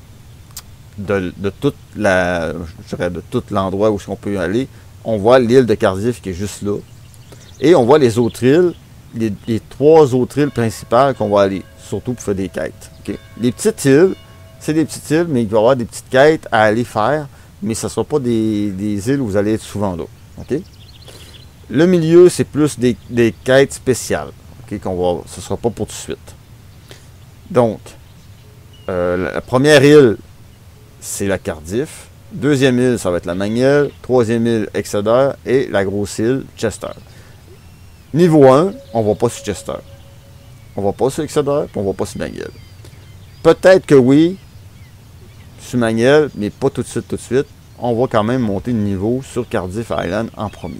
de, de toute la, je dirais de tout l'endroit où on peut aller, on voit l'île de Cardiff qui est juste là. Et on voit les autres îles, les, les trois autres îles principales qu'on va aller, surtout pour faire des quêtes. Okay? Les petites îles, c'est des petites îles, mais il va y avoir des petites quêtes à aller faire, mais ce ne sera pas des, des îles où vous allez être souvent là. Okay? Le milieu, c'est plus des, des quêtes spéciales. Okay? Qu'on va, ce ne sera pas pour tout de suite. Donc, euh, la première île, c'est la Cardiff. Deuxième île, ça va être la Magnelle. Troisième île, Exeter. Et la grosse île, Chester. Niveau un, on ne va pas sur Chester. On ne va pas sur Exeter, puis on ne va pas sur Magnelle. Peut-être que oui, sur Magnelle, mais pas tout de suite, tout de suite. On va quand même monter de niveau sur Cardiff Island en premier.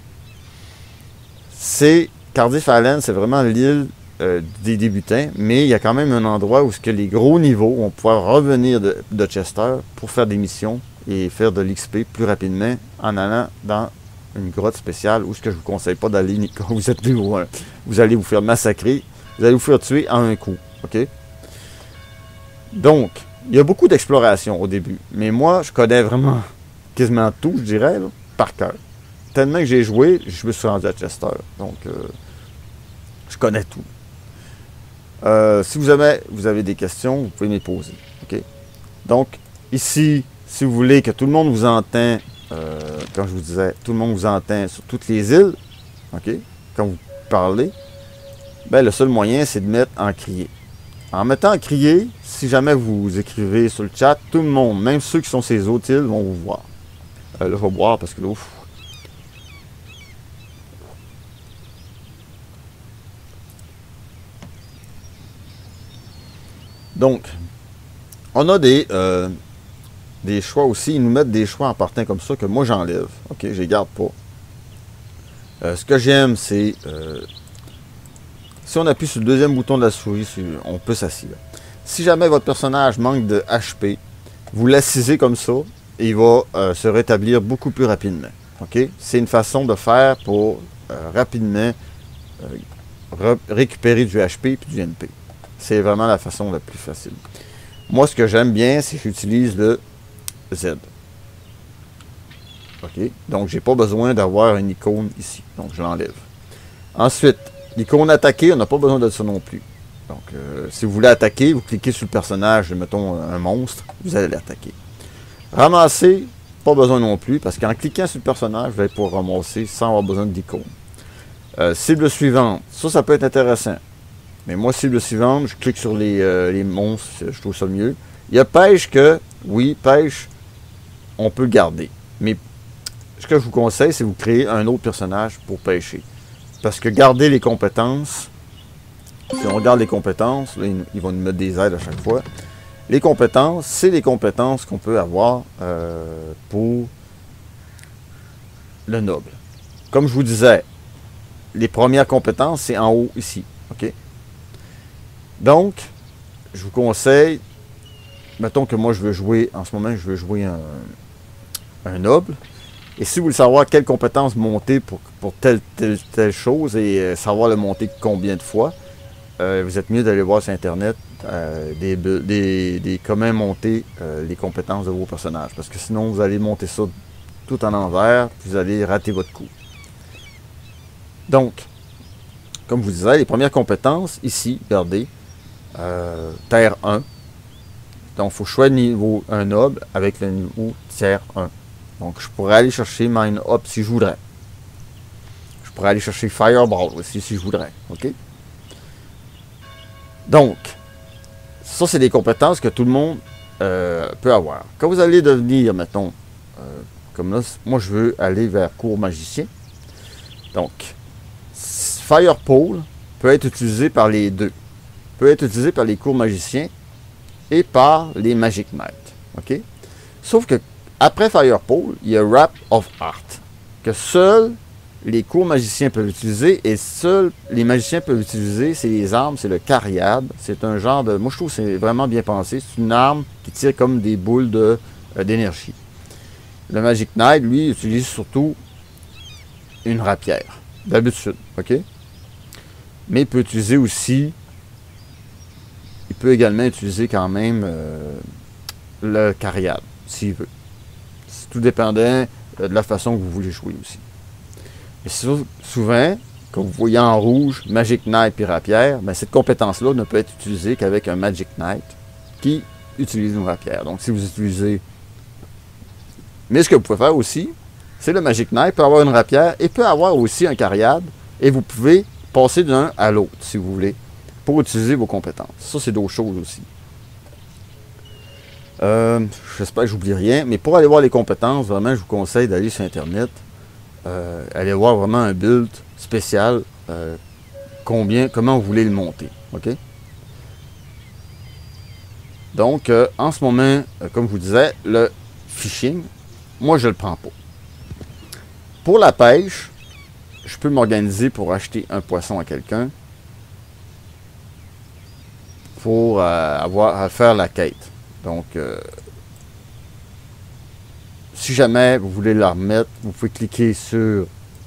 C'est Cardiff Island, c'est vraiment l'île euh, des débutants, mais il y a quand même un endroit où ce que les gros niveaux vont pouvoir revenir de, de Chester pour faire des missions et faire de l'X P plus rapidement en allant dans une grotte spéciale où ce que je vous conseille pas d'aller quand vous êtes niveau un. Vous allez vous faire massacrer, vous allez vous faire tuer en un coup. OK? Donc, il y a beaucoup d'exploration au début, mais moi, je connais vraiment quasiment tout, je dirais, là, par cœur. Tellement que j'ai joué, je me suis rendu à Chester. Donc, euh, je connais tout. Euh, si vous avez, vous avez des questions, vous pouvez me les poser. Okay? Donc, ici, si vous voulez que tout le monde vous entend, euh, comme je vous disais, tout le monde vous entend sur toutes les îles, okay? Quand vous parlez, ben, le seul moyen, c'est de mettre en crier. En mettant en crier, si jamais vous écrivez sur le chat, tout le monde, même ceux qui sont sur les autres îles, vont vous voir. Euh, là, je vais boire parce que là, ouf. Donc, on a des, euh, des choix aussi. Ils nous mettent des choix en partant comme ça que moi j'enlève. OK, je les garde pas. Euh, ce que j'aime, c'est... Euh, si on appuie sur le deuxième bouton de la souris, on peut s'asseoir. Si jamais votre personnage manque de H P, vous l'assisez comme ça et il va euh, se rétablir beaucoup plus rapidement. OK? C'est une façon de faire pour euh, rapidement euh, récupérer du H P et du N P. C'est vraiment la façon la plus facile. Moi, ce que j'aime bien, c'est que j'utilise le Z. OK? Donc, j'ai pas besoin d'avoir une icône ici. Donc, je l'enlève. Ensuite, l'icône attaquer, on n'a pas besoin de ça non plus. Donc, euh, si vous voulez attaquer, vous cliquez sur le personnage, mettons un monstre, vous allez l'attaquer. Ramasser, pas besoin non plus, parce qu'en cliquant sur le personnage, vous allez pouvoir ramasser sans avoir besoin d'icône. Euh, cible suivante, ça, ça peut être intéressant. Mais moi, cible suivante, je clique sur les, euh, les monstres, je trouve ça mieux. Il y a pêche que, oui, pêche, on peut le garder. Mais ce que je vous conseille, c'est vous créer un autre personnage pour pêcher. Parce que garder les compétences, si on regarde les compétences, là, ils vont nous mettre des aides à chaque fois. Les compétences, c'est les compétences qu'on peut avoir euh, pour le noble. Comme je vous disais, les premières compétences, c'est en haut ici. OK? Donc, je vous conseille, mettons que moi je veux jouer, en ce moment je veux jouer un, un noble. Et si vous voulez savoir quelles compétences monter pour, pour telle, telle, telle chose et euh, savoir le monter combien de fois, euh, vous êtes mieux d'aller voir sur Internet euh, des, des, des, comment monter euh, les compétences de vos personnages. Parce que sinon, vous allez monter ça tout en envers, puis vous allez rater votre coup. Donc, comme je vous disais, les premières compétences, ici, regardez, euh, Terre un. Donc, il faut choisir niveau un noble avec le niveau tiers un. Donc, je pourrais aller chercher Mine Up si je voudrais. Je pourrais aller chercher Fireball aussi si je voudrais. OK? Donc, ça, c'est des compétences que tout le monde euh, peut avoir. Quand vous allez devenir, mettons, euh, comme là, moi, je veux aller vers cours magicien. Donc, Firepole peut être utilisé par les deux. Peut être utilisé par les cours magiciens et par les Magic Knights. OK? Sauf que après Firepole, il y a Wrap of Art, que seuls les cours magiciens peuvent utiliser, et seuls les magiciens peuvent utiliser, c'est les armes, c'est le cariad. C'est un genre de... Moi, je trouve que c'est vraiment bien pensé. C'est une arme qui tire comme des boules de, euh, d'énergie. Le Magic Knight, lui, utilise surtout une rapière, d'habitude, OK? Mais il peut utiliser aussi... Il peut également utiliser quand même euh, le cariad, s'il veut. C'est tout dépendant de la façon que vous voulez jouer aussi. Mais souvent, comme vous voyez en rouge, Magic Knight et rapière, ben cette compétence-là ne peut être utilisée qu'avec un Magic Knight qui utilise une rapière. Donc, si vous utilisez... Mais ce que vous pouvez faire aussi, c'est le Magic Knight peut avoir une rapière et peut avoir aussi un cariad, et vous pouvez passer d'un à l'autre, si vous voulez, pour utiliser vos compétences. Ça, c'est d'autres choses aussi. Euh, J'espère que j'oublie rien, mais pour aller voir les compétences, vraiment, je vous conseille d'aller sur Internet, euh, aller voir vraiment un build spécial, euh, combien, comment vous voulez le monter, ok? Donc, euh, en ce moment, euh, comme je vous disais, le fishing, moi, je le prends pas. Pour la pêche, je peux m'organiser pour acheter un poisson à quelqu'un pour euh, avoir à faire la quête. Donc, euh, si jamais vous voulez la remettre, vous pouvez cliquer sur euh,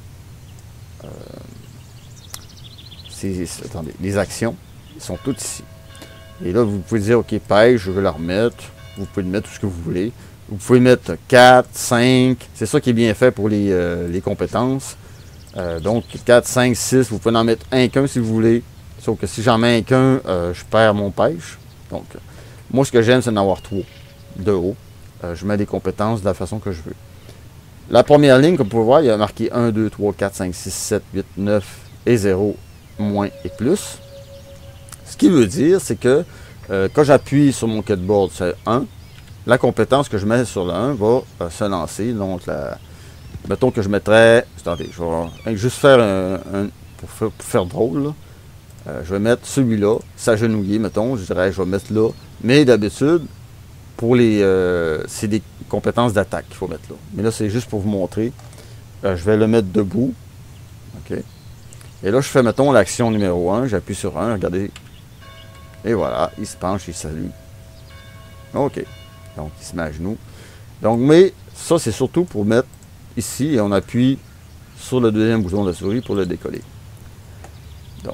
ces, attendez, les actions. Ils sont toutes ici. Et là, vous pouvez dire, OK, pêche, je veux la remettre. Vous pouvez mettre tout ce que vous voulez. Vous pouvez mettre quatre, cinq. C'est ça qui est bien fait pour les, euh, les compétences. Euh, donc, quatre, cinq, six. Vous pouvez en mettre un qu'un si vous voulez. Sauf que si j'en mets qu'un, euh, je perds mon pêche. Donc, euh, moi, ce que j'aime, c'est d'en avoir trois de haut. Euh, je mets des compétences de la façon que je veux. La première ligne, comme vous pouvez voir, il y a marqué un, deux, trois, quatre, cinq, six, sept, huit, neuf et zéro, moins et plus. Ce qui veut dire, c'est que euh, quand j'appuie sur mon kiteboard sur un, la compétence que je mets sur le un va euh, se lancer. Donc, la, mettons que je mettrais... Attendez, je vais juste faire un... un pour, faire, pour faire drôle, là. Euh, je vais mettre celui-là, s'agenouiller, mettons, je dirais, je vais mettre là. Mais d'habitude, pour les, euh, c'est des compétences d'attaque qu'il faut mettre là. Mais là, c'est juste pour vous montrer. Euh, je vais le mettre debout. OK. Et là, je fais, mettons, l'action numéro un. J'appuie sur un, regardez. Et voilà, il se penche, il salue. OK. Donc, il se met à genoux. Donc, mais ça, c'est surtout pour mettre ici, et on appuie sur le deuxième bouton de la souris pour le décoller. Donc,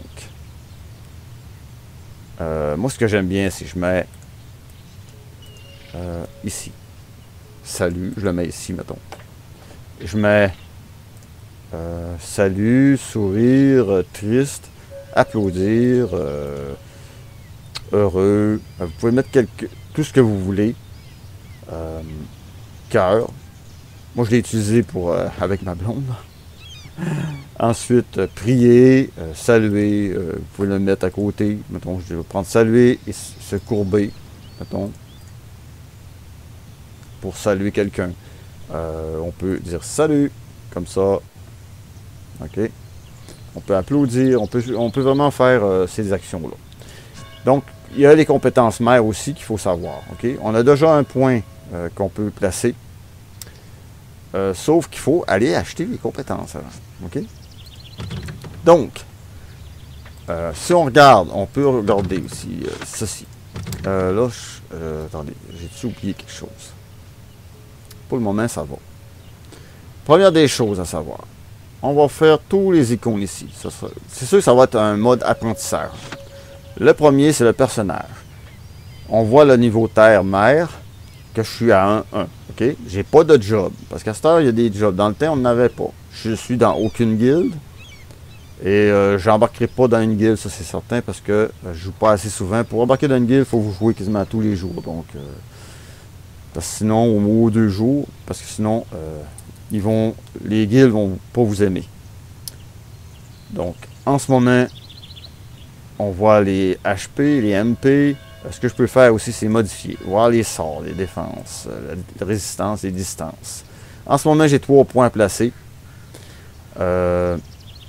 euh, moi, ce que j'aime bien, c'est que je mets euh, ici. Salut, je le mets ici, mettons. Je mets euh, salut, sourire, euh, triste, applaudir, euh, heureux. Vous pouvez mettre quelque, tout ce que vous voulez. Euh, cœur. Moi, je l'ai utilisé pour euh, avec ma blonde. Ensuite, euh, prier, euh, saluer. Euh, vous pouvez le mettre à côté. Mettons, je vais prendre saluer et se courber. Mettons, pour saluer quelqu'un. Euh, on peut dire salut, comme ça. OK. On peut applaudir. On peut, on peut vraiment faire euh, ces actions-là. Donc, il y a les compétences mères aussi qu'il faut savoir. OK. On a déjà un point euh, qu'on peut placer. Euh, sauf qu'il faut aller acheter les compétences avant. OK? Donc, euh, si on regarde, on peut regarder aussi euh, ceci. Euh, là, je, euh, attendez, j'ai-tu oublié quelque chose? Pour le moment, ça va. Première des choses à savoir, on va faire tous les icônes ici. C'est sûr que ça va être un mode apprentissage. Le premier, c'est le personnage. On voit le niveau terre-mère, que je suis à un un. OK? J'ai pas de job. Parce qu'à cette heure, il y a des jobs. Dans le temps, on n'en avait pas. Je suis dans aucune guilde. Et euh, j'embarquerai pas dans une guilde, ça c'est certain, parce que euh, je joue pas assez souvent. Pour embarquer dans une guilde, il faut vous jouer quasiment tous les jours. Donc, euh, parce que sinon, au moins deux jours, parce que sinon, euh, ils vont, les guildes vont pas vous aimer. Donc, en ce moment, on voit les H P, les M P. Ce que je peux faire aussi, c'est modifier. Voir les sorts, les défenses, la résistance, les distances. En ce moment, j'ai trois points placés. Euh,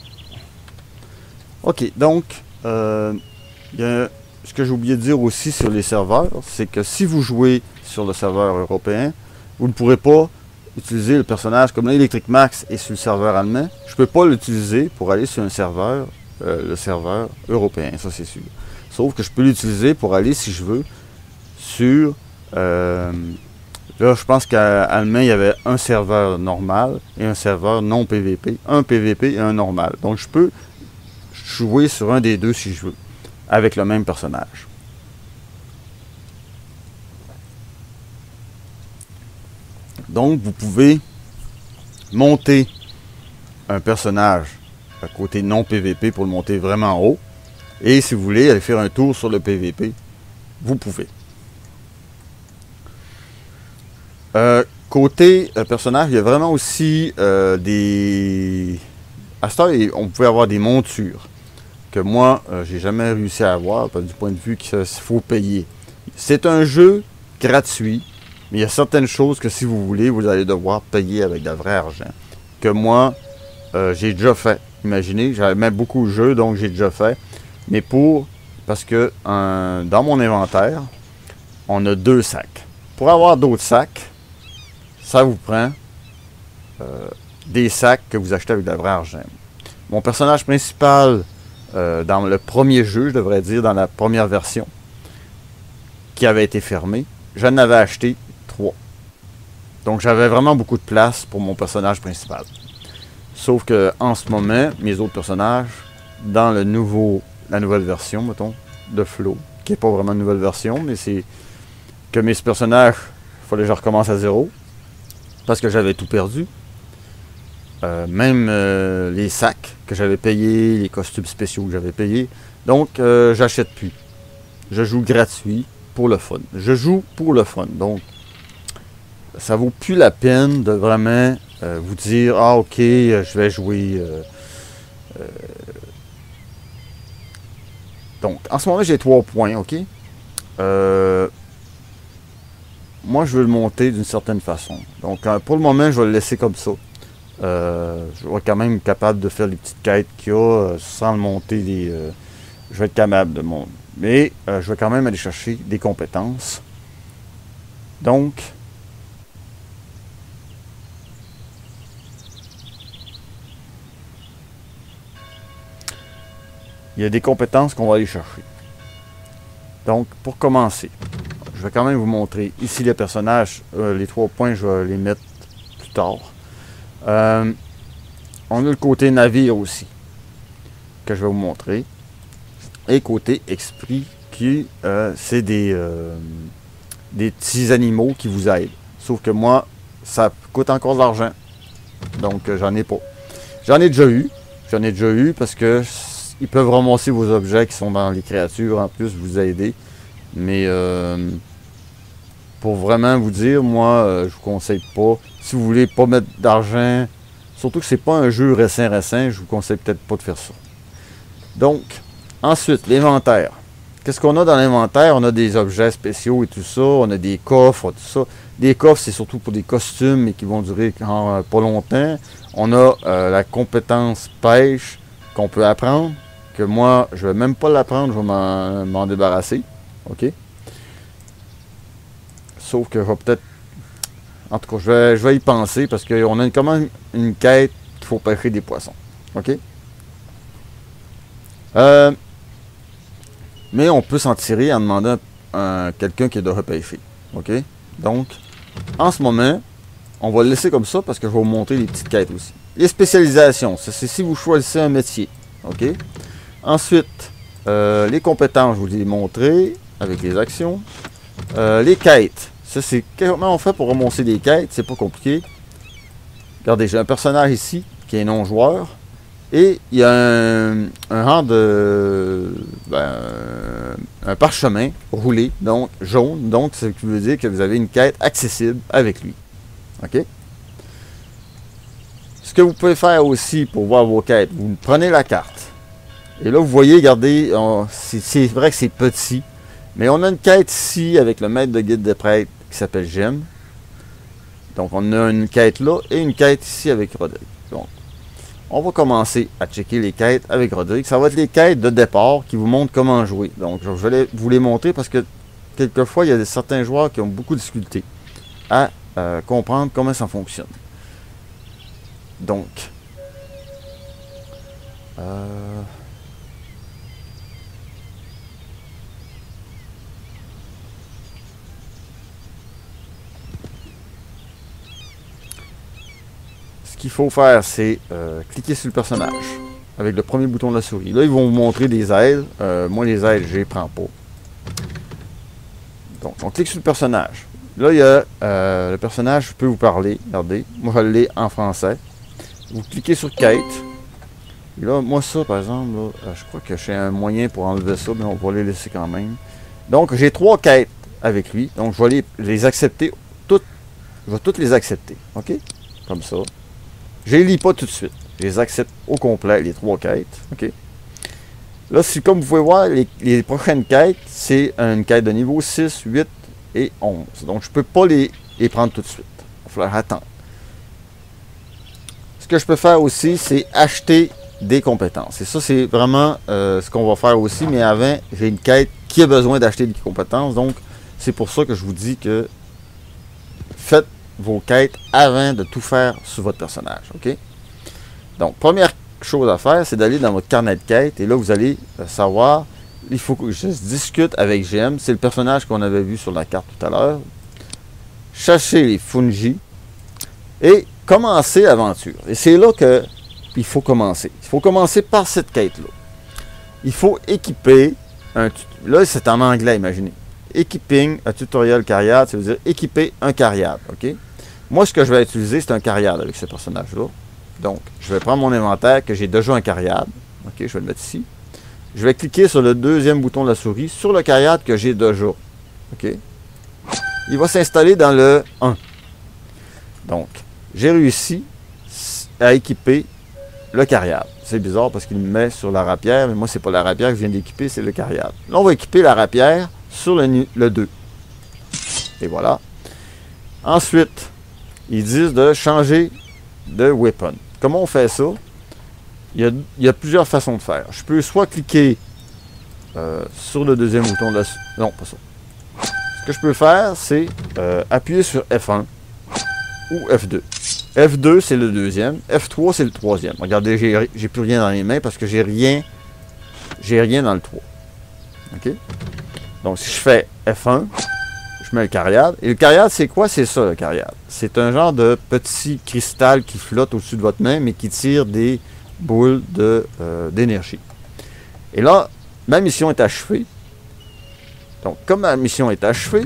ok, donc, euh, y a, ce que j'ai oublié de dire aussi sur les serveurs, c'est que si vous jouez sur le serveur européen, vous ne pourrez pas utiliser le personnage comme l'Electric Max est sur le serveur allemand. Je ne peux pas l'utiliser pour aller sur un serveur, euh, le serveur européen, ça c'est sûr. Sauf que je peux l'utiliser pour aller, si je veux, sur... Euh, là, je pense qu'à Allemagne, il y avait un serveur normal et un serveur non P V P. Un P V P et un normal. Donc, je peux jouer sur un des deux si je veux, avec le même personnage. Donc, vous pouvez monter un personnage à côté non P V P pour le monter vraiment haut. Et si vous voulez aller faire un tour sur le P V P, vous pouvez. Euh, côté euh, personnage, il y a vraiment aussi euh, des... À ce temps, on pouvait avoir des montures que moi, euh, j'ai jamais réussi à avoir, du point de vue qu'il faut payer. C'est un jeu gratuit, mais il y a certaines choses que si vous voulez, vous allez devoir payer avec de vrai argent. Que moi, euh, j'ai déjà fait. Imaginez, j'aimais beaucoup le jeu, donc j'ai déjà fait. Mais pour, parce que euh, dans mon inventaire, on a deux sacs. Pour avoir d'autres sacs, ça vous prend euh, des sacs que vous achetez avec de vrai argent. Mon personnage principal, euh, dans le premier jeu, je devrais dire, dans la première version, qui avait été fermé, j'en avais acheté trois. Donc j'avais vraiment beaucoup de place pour mon personnage principal. Sauf que en ce moment, mes autres personnages, dans le nouveau... la nouvelle version, mettons, de Flow, qui n'est pas vraiment une nouvelle version, mais c'est que mes personnages, il fallait que je recommence à zéro, parce que j'avais tout perdu. Euh, même euh, les sacs que j'avais payés, les costumes spéciaux que j'avais payés. Donc, euh, j'achète plus. Je joue gratuit pour le fun. Je joue pour le fun. Donc, ça vaut plus la peine de vraiment euh, vous dire « Ah, ok, je vais jouer... Euh, euh, » Donc, en ce moment, j'ai trois points, ok? Euh, moi, je veux le monter d'une certaine façon. Donc, euh, pour le moment, je vais le laisser comme ça. Euh, je vais quand même être capable de faire les petites quêtes qu'il y a euh, sans le monter. Les, euh, je vais être capable de monter. Mais, euh, je vais quand même aller chercher des compétences. Donc, il y a des compétences qu'on va aller chercher. Donc, pour commencer, je vais quand même vous montrer ici les personnages. Euh, les trois points, je vais les mettre plus tard. Euh, on a le côté navire aussi, que je vais vous montrer. Et côté esprit, qui euh, c'est des, euh, des petits animaux qui vous aident. Sauf que moi, ça coûte encore de l'argent. Donc, euh, j'en ai pas. J'en ai déjà eu. J'en ai déjà eu parce que ils peuvent ramasser vos objets qui sont dans les créatures, en plus, vous aider. Mais, euh, pour vraiment vous dire, moi, euh, je vous conseille pas. Si vous voulez pas mettre d'argent, surtout que c'est pas un jeu récent récent, je vous conseille peut-être pas de faire ça. Donc, ensuite, l'inventaire. Qu'est-ce qu'on a dans l'inventaire? On a des objets spéciaux et tout ça, on a des coffres, tout ça. Des coffres, c'est surtout pour des costumes, mais qui vont durer quand, euh, pas longtemps. On a euh, la compétence pêche qu'on peut apprendre, que moi, je vais même pas l'apprendre, je vais m'en débarrasser. OK? Sauf que je vais peut-être... En tout cas, je vais, je vais y penser, parce qu'on a une, comment une quête qu'il faut pêcher des poissons. OK? Euh, mais on peut s'en tirer en demandant à quelqu'un qui est de repêcher. OK? Donc, en ce moment, on va le laisser comme ça parce que je vais vous montrer les petites quêtes aussi. Les spécialisations, c'est si vous choisissez un métier. OK? Ensuite, euh, les compétences, je vous les ai montrées avec les actions. Euh, les quêtes, ça c'est comment on fait pour remonter des quêtes, c'est pas compliqué. Regardez, j'ai un personnage ici qui est non-joueur. Et il y a un, un rang de... Ben, un parchemin roulé, donc jaune. Donc, ça veut dire que vous avez une quête accessible avec lui. OK? Ce que vous pouvez faire aussi pour voir vos quêtes, vous prenez la carte. Et là, vous voyez, regardez, c'est vrai que c'est petit. Mais on a une quête ici avec le maître de guide des prêtres qui s'appelle Gem. Donc, on a une quête là et une quête ici avec Roderick. Donc, on va commencer à checker les quêtes avec Roderick. Ça va être les quêtes de départ qui vous montrent comment jouer. Donc, je vais les, vous les montrer parce que quelquefois, il y a certains joueurs qui ont beaucoup de difficultés à euh, comprendre comment ça fonctionne. Donc, euh, ce qu'il faut faire, c'est euh, cliquer sur le personnage avec le premier bouton de la souris. Là, ils vont vous montrer des aides. Euh, moi, les aides, je les prends pas. Donc, on clique sur le personnage. Là, il y a euh, le personnage peut vous parler. Regardez, moi, je l'ai en français. Vous cliquez sur Quête. Et là, moi, ça, par exemple, là, euh, je crois que j'ai un moyen pour enlever ça, mais on va les laisser quand même. Donc, j'ai trois quêtes avec lui. Donc, je vais les, les accepter toutes. Je vais toutes les accepter. OK? Comme ça. Je les lis pas tout de suite. Je les accepte au complet, les trois quêtes. OK? Là, si, comme vous pouvez voir, les, les prochaines quêtes, c'est une quête de niveau six, huit et onze. Donc, je ne peux pas les, les prendre tout de suite. Il va falloir attendre. Ce que je peux faire aussi, c'est acheter des compétences. Et ça, c'est vraiment euh, ce qu'on va faire aussi. Mais avant, j'ai une quête qui a besoin d'acheter des compétences. Donc, c'est pour ça que je vous dis que faites vos quêtes avant de tout faire sur votre personnage. OK? Donc, première chose à faire, c'est d'aller dans votre carnet de quêtes. Et là, vous allez savoir, il faut que je discute avec Gem. C'est le personnage qu'on avait vu sur la carte tout à l'heure. Cherchez les Fungi. Et commencer l'aventure. Et c'est là que il faut commencer. Il faut commencer par cette quête-là. Il faut équiper un... Là, c'est en anglais, imaginez. Equipping un tutoriel cariade, ça veut dire équiper un cariade. OK? Moi, ce que je vais utiliser, c'est un cariade avec ce personnage-là. Donc, je vais prendre mon inventaire que j'ai déjà un cariade. OK, je vais le mettre ici. Je vais cliquer sur le deuxième bouton de la souris sur le cariade que j'ai déjà. OK? Il va s'installer dans le un. Donc, j'ai réussi à équiper le cariade. C'est bizarre parce qu'il me met sur la rapière, mais moi, c'est pas la rapière que je viens d'équiper, c'est le cariade. Là, on va équiper la rapière sur le, le deux. Et voilà. Ensuite, ils disent de changer de weapon. Comment on fait ça? Il y a, il y a plusieurs façons de faire. Je peux soit cliquer euh, sur le deuxième bouton de la... Non, pas ça. Ce que je peux faire, c'est euh, appuyer sur F un ou F deux. F deux, c'est le deuxième. F trois, c'est le troisième. Regardez, j'ai plus rien dans les mains parce que j'ai rien j'ai rien dans le trois. OK? Donc, si je fais F un, je mets le cariade. Et le cariade, c'est quoi? C'est ça, le cariade. C'est un genre de petit cristal qui flotte au-dessus de votre main, mais qui tire des boules d'énergie. De, euh, Et là, ma mission est achevée. Donc, comme ma mission est achevée,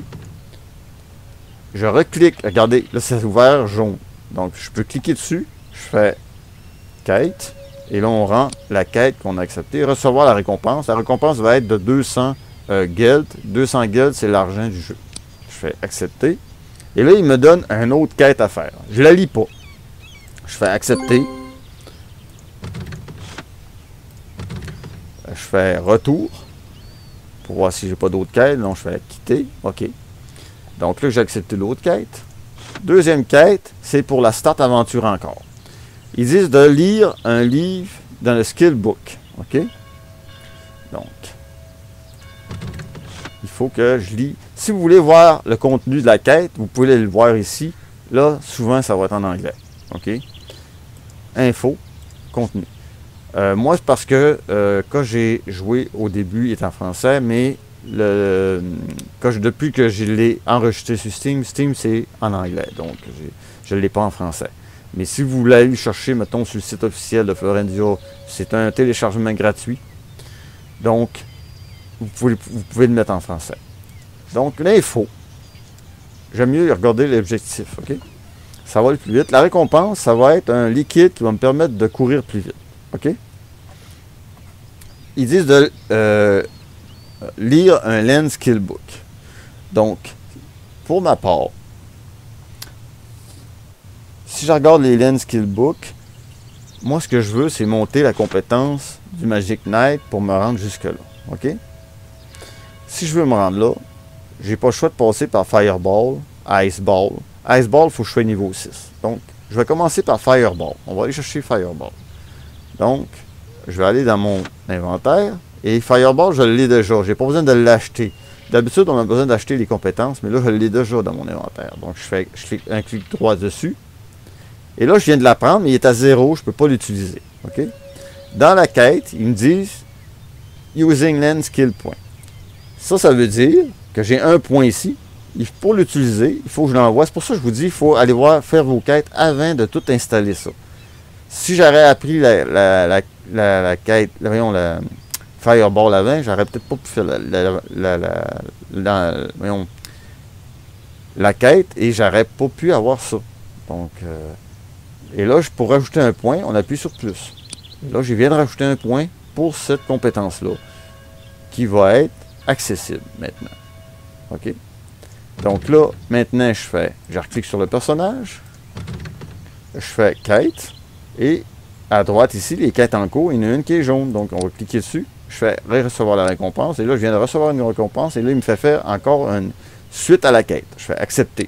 je reclique. Regardez, là, c'est ouvert jaune. Donc, je peux cliquer dessus. Je fais quête. Et là, on rend la quête qu'on a acceptée. Recevoir la récompense. La récompense va être de deux cents euh, guilds. deux cents guilds, c'est l'argent du jeu. Je fais accepter. Et là, il me donne une autre quête à faire. Je la lis pas. Je fais accepter. Je fais retour. Pour voir si j'ai pas d'autres quêtes. Donc, je fais quitter. OK. Donc là, j'ai accepté l'autre quête. Deuxième quête, c'est pour la Start Aventure encore. Ils disent de lire un livre dans le Skill Book. OK? Donc, il faut que je lis. Si vous voulez voir le contenu de la quête, vous pouvez le voir ici. Là, souvent, ça va être en anglais. OK? Info, contenu. Euh, moi, c'est parce que euh, quand j'ai joué au début, il est en français, mais le, quand je, depuis que je l'ai enregistré sur Steam, Steam, c'est en anglais. Donc, je ne l'ai pas en français. Mais si vous voulez aller chercher, mettons, sur le site officiel de Florendia, c'est un téléchargement gratuit. Donc, vous pouvez, vous pouvez le mettre en français. Donc, l'info. J'aime mieux regarder l'objectif, OK? Ça va aller plus vite. La récompense, ça va être un liquide qui va me permettre de courir plus vite, OK? Ils disent de euh, lire un Lens Skill Book. Donc, pour ma part, si je regarde les Lens Skill Book, moi, ce que je veux, c'est monter la compétence du Magic Knight pour me rendre jusque-là, OK? Si je veux me rendre là, j'ai pas le choix de passer par Fireball, Iceball. Iceball, il faut que je sois niveau six. Donc, je vais commencer par Fireball. On va aller chercher Fireball. Donc, je vais aller dans mon inventaire. Et Fireball, je l'ai déjà. J'ai pas besoin de l'acheter. D'habitude, on a besoin d'acheter les compétences, mais là, je l'ai déjà dans mon inventaire. Donc, je fais, je fais un clic droit dessus. Et là, je viens de la prendre, mais il est à zéro. Je ne peux pas l'utiliser. OK? Dans la quête, ils me disent Using Lens Skill Point. Ça, ça veut dire que j'ai un point ici. Pour l'utiliser, il faut que je l'envoie. C'est pour ça que je vous dis, il faut aller voir, faire vos quêtes avant de tout installer ça. Si j'aurais appris la, la, la, la, la quête, la, voyons, la Fireball avant, j'aurais peut-être pas pu faire la, la, la, la, la, voyons, la quête et j'aurais pas pu avoir ça. Donc, euh, et là, je pour rajouter un point, on appuie sur plus. Et là, je viens de rajouter un point pour cette compétence-là, qui va être accessible maintenant. OK? Donc là, maintenant, je fais, je reclique sur le personnage, je fais quête, et à droite ici, les quêtes en cours, il y en a une qui est jaune, donc on va cliquer dessus, je fais recevoir la récompense, et là, je viens de recevoir une récompense, et là, il me fait faire encore une suite à la quête. Je fais accepter.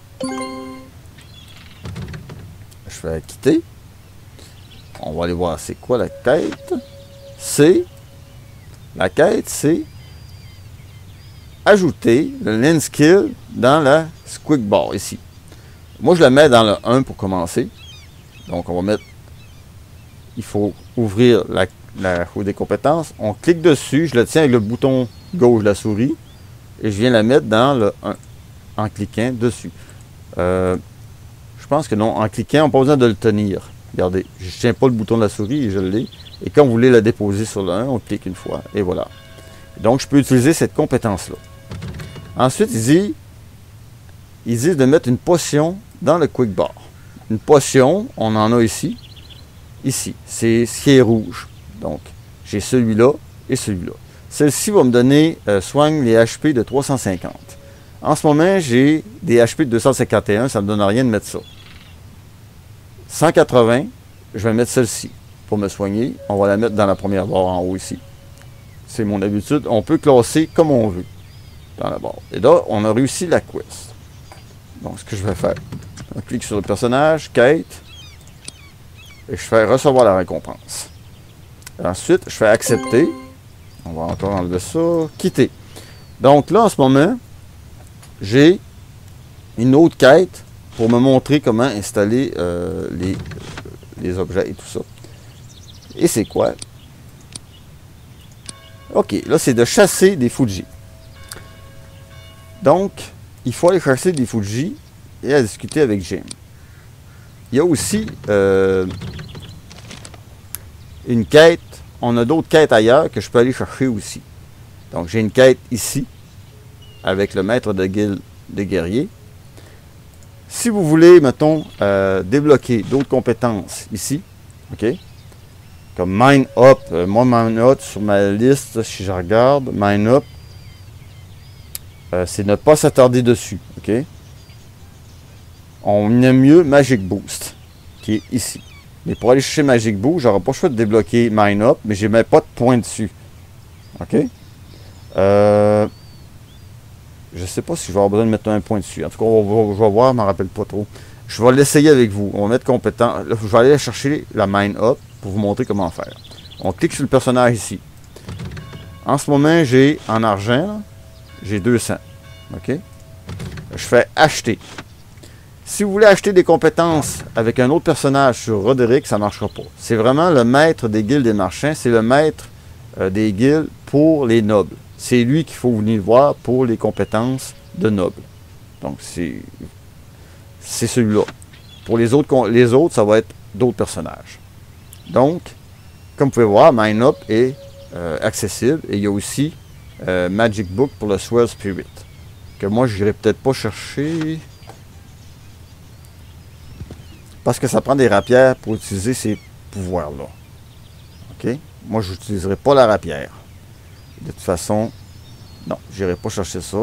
Je fais quitter. On va aller voir c'est quoi la quête. C'est, la quête, c'est ajouter le Lens Skill dans la Squeak Bar ici. Moi, je la mets dans le un pour commencer. Donc, on va mettre, il faut ouvrir la, la roue des compétences. On clique dessus, je le tiens avec le bouton gauche de la souris et je viens la mettre dans le un en cliquant dessus. Euh, je pense que non, en cliquant, on n'a pas besoin de le tenir. Regardez, je ne tiens pas le bouton de la souris et je l'ai. Et quand vous voulez la déposer sur le un, on clique une fois et voilà. Donc, je peux utiliser cette compétence-là. Ensuite, il dit, ils disent de mettre une potion dans le Quick Bar. Une potion, on en a ici. Ici, c'est ce qui est rouge. Donc, j'ai celui-là et celui-là. Celle-ci va me donner, euh, soigne les H P de trois cent cinquante. En ce moment, j'ai des H P de deux cent cinquante et un, ça ne me donne rien de mettre ça. cent quatre-vingts, je vais mettre celle-ci pour me soigner. On va la mettre dans la première barre en haut ici. C'est mon habitude. On peut classer comme on veut dans la barre. Et là, on a réussi la quest. Donc, ce que je vais faire, on clique sur le personnage, quête, et je fais recevoir la récompense. Et ensuite, je fais accepter. On va encore enlever ça. Quitter. Donc là, en ce moment, j'ai une autre quête pour me montrer comment installer euh, les, les objets et tout ça. Et c'est quoi? OK, là, c'est de chasser des Fuji. Donc, il faut aller chasser des Fuji et à discuter avec Jim. Il y a aussi euh, une quête. On a d'autres quêtes ailleurs que je peux aller chercher aussi. Donc, j'ai une quête ici avec le maître de guilde des guerriers. Si vous voulez, mettons, euh, débloquer d'autres compétences ici, OK? Comme Mine Up. Euh, moi, Mine Up, sur ma liste, si je regarde, Mine Up, euh, c'est ne pas s'attarder dessus. OK? OK? On aime mieux Magic Boost, qui est ici. Mais pour aller chercher Magic Boost, j'aurai pas le choix de débloquer Mine Up, mais je mets pas de points dessus. OK? Euh, je sais pas si je vais avoir besoin de mettre un point dessus. En tout cas, on va, je vais voir, je m'en rappelle pas trop. Je vais l'essayer avec vous. On va mettre compétent. Là, je vais aller chercher la Mine Up pour vous montrer comment faire. On clique sur le personnage ici. En ce moment, j'ai en argent, j'ai deux cents. OK? Je fais acheter. Si vous voulez acheter des compétences avec un autre personnage sur Roderick, ça ne marchera pas. C'est vraiment le maître des guildes des marchands. C'est le maître euh, des guildes pour les nobles. C'est lui qu'il faut venir voir pour les compétences de nobles. Donc, c'est c'est celui-là. Pour les autres, les autres, ça va être d'autres personnages. Donc, comme vous pouvez voir, Mine Up est euh, accessible. Et il y a aussi euh, Magic Book pour le Swell Spirit. Que moi, je n'irai peut-être pas chercher... Parce que ça prend des rapières pour utiliser ces pouvoirs-là. OK? Moi, je n'utiliserai pas la rapière. De toute façon, non, je n'irai pas chercher ça.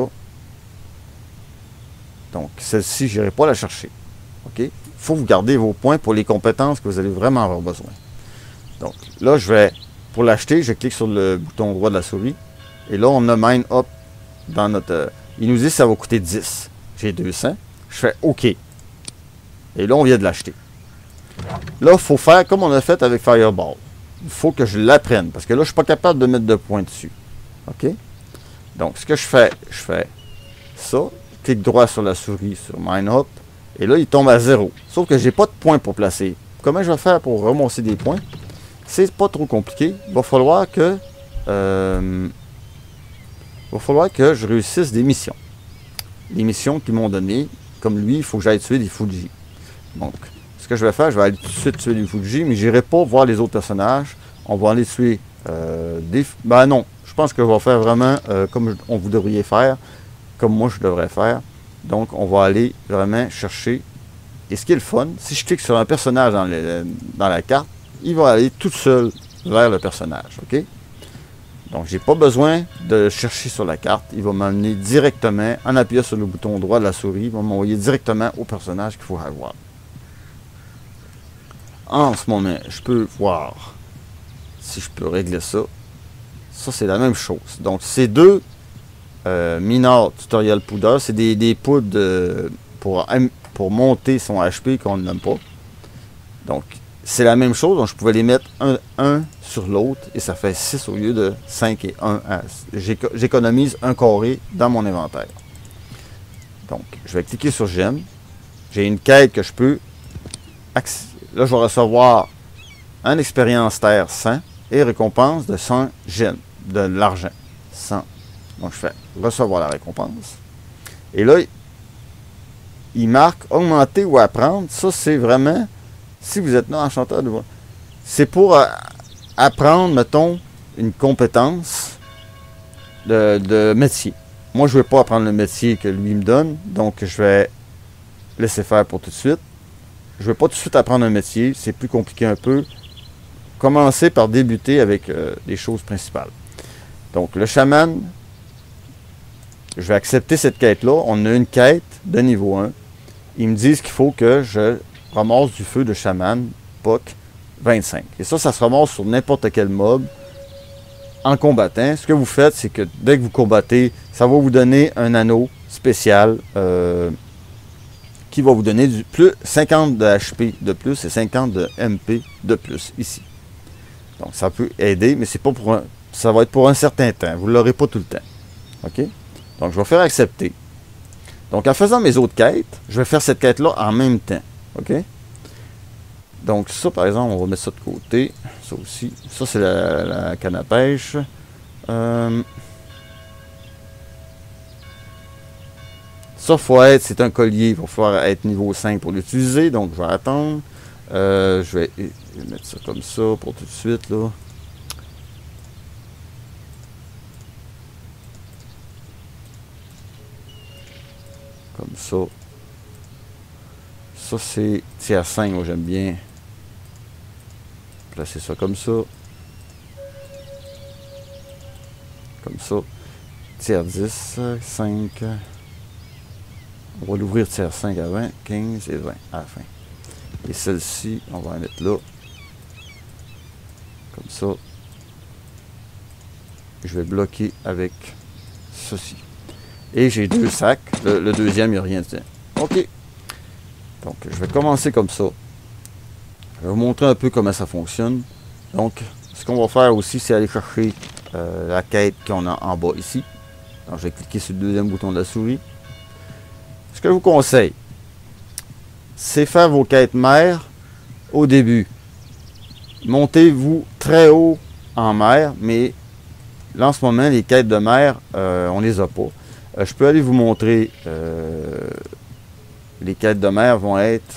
Donc, celle-ci, je n'irai pas la chercher. OK? Il faut vous garder vos points pour les compétences que vous allez vraiment avoir besoin. Donc, là, je vais, pour l'acheter, je clique sur le bouton droit de la souris. Et là, on a Mine Up dans notre... Euh, il nous dit que ça va coûter dix. J'ai deux cents. Je fais OK. Et là, on vient de l'acheter. Là, il faut faire comme on a fait avec Fireball. Il faut que je l'apprenne. Parce que là, je ne suis pas capable de mettre de points dessus. OK? Donc, ce que je fais, je fais ça. Clique droit sur la souris, sur Mine Up. Et là, il tombe à zéro. Sauf que je n'ai pas de points pour placer. Comment je vais faire pour remonter des points? C'est pas trop compliqué. Il va falloir que... Euh, il va falloir que je réussisse des missions. Les missions qu'ils m'ont données. Comme lui, il faut que j'aille tuer des Fuji. Donc, ce que je vais faire, je vais aller tout de suite tuer des Fuji, mais je n'irai pas voir les autres personnages. On va aller tuer euh, des... Ben non, je pense que je vais faire vraiment euh, comme on vous devriez faire, comme moi je devrais faire. Donc, on va aller vraiment chercher. Et ce qui est le fun, si je clique sur un personnage dans, le, dans la carte, il va aller tout seul vers le personnage. OK? Donc, j'ai pas besoin de chercher sur la carte. Il va m'amener directement, en appuyant sur le bouton droit de la souris, il va m'envoyer directement au personnage qu'il faut avoir. En ce moment, je peux voir si je peux régler ça. Ça, c'est la même chose. Donc, ces deux euh, Minor Tutorial Powder, c'est des, des poudres de, pour, pour monter son H P qu'on n'aime pas. Donc, c'est la même chose. Donc, je pouvais les mettre un, un sur l'autre et ça fait six au lieu de cinq et un. J'économise un carré dans mon inventaire. Donc, je vais cliquer sur J'aime. J'ai une quête que je peux accéder. Là, je vais recevoir un expérience terre cent et récompense de cent gemmes, de l'argent. cent. Donc, je fais recevoir la récompense. Et là, il marque augmenter ou apprendre. Ça, c'est vraiment, si vous êtes là, enchanteur de voir, c'est pour euh, apprendre, mettons, une compétence de, de métier. Moi, je ne vais pas apprendre le métier que lui me donne, donc je vais laisser faire pour tout de suite. Je ne vais pas tout de suite apprendre un métier, c'est plus compliqué un peu. Commencer par débuter avec euh, les choses principales. Donc, le chaman, je vais accepter cette quête-là. On a une quête de niveau un. Ils me disent qu'il faut que je ramasse du feu de chaman, P O C vingt-cinq. Et ça, ça se ramasse sur n'importe quel mob en combattant. Ce que vous faites, c'est que dès que vous combattez, ça va vous donner un anneau spécial euh, qui va vous donner du plus cinquante de H P de plus et cinquante de M P de plus ici. Donc ça peut aider, mais c'est pas pour un, ça va être pour un certain temps. Vous ne l'aurez pas tout le temps. OK? Donc je vais faire accepter. Donc en faisant mes autres quêtes, je vais faire cette quête-là en même temps. OK? Donc ça par exemple, on va mettre ça de côté. Ça aussi. Ça c'est la, la canne à pêche. Euh, Ça, faut être, c'est un collier, il va falloir être niveau cinq pour l'utiliser, donc je vais attendre. Euh, je, vais, je vais mettre ça comme ça pour tout de suite, là. Comme ça. Ça, c'est tiers cinq, moi j'aime bien placer ça comme ça. Comme ça. Tiers dix, cinq... On va l'ouvrir tiers cinq à vingt, quinze et vingt à la fin. Et celle-ci, on va la mettre là. Comme ça. Je vais bloquer avec ceci. Et j'ai deux sacs. Le, le deuxième, il n'y a rien dedans. OK. Donc, je vais commencer comme ça. Je vais vous montrer un peu comment ça fonctionne. Donc, ce qu'on va faire aussi, c'est aller chercher euh, la quête qu'on a en bas ici. Donc, je vais cliquer sur le deuxième bouton de la souris. Ce que je vous conseille, c'est faire vos quêtes mères au début. Montez-vous très haut en mer, mais là, en ce moment, les quêtes de mer, euh, on les a pas. Euh, je peux aller vous montrer. Euh, les quêtes de mer vont être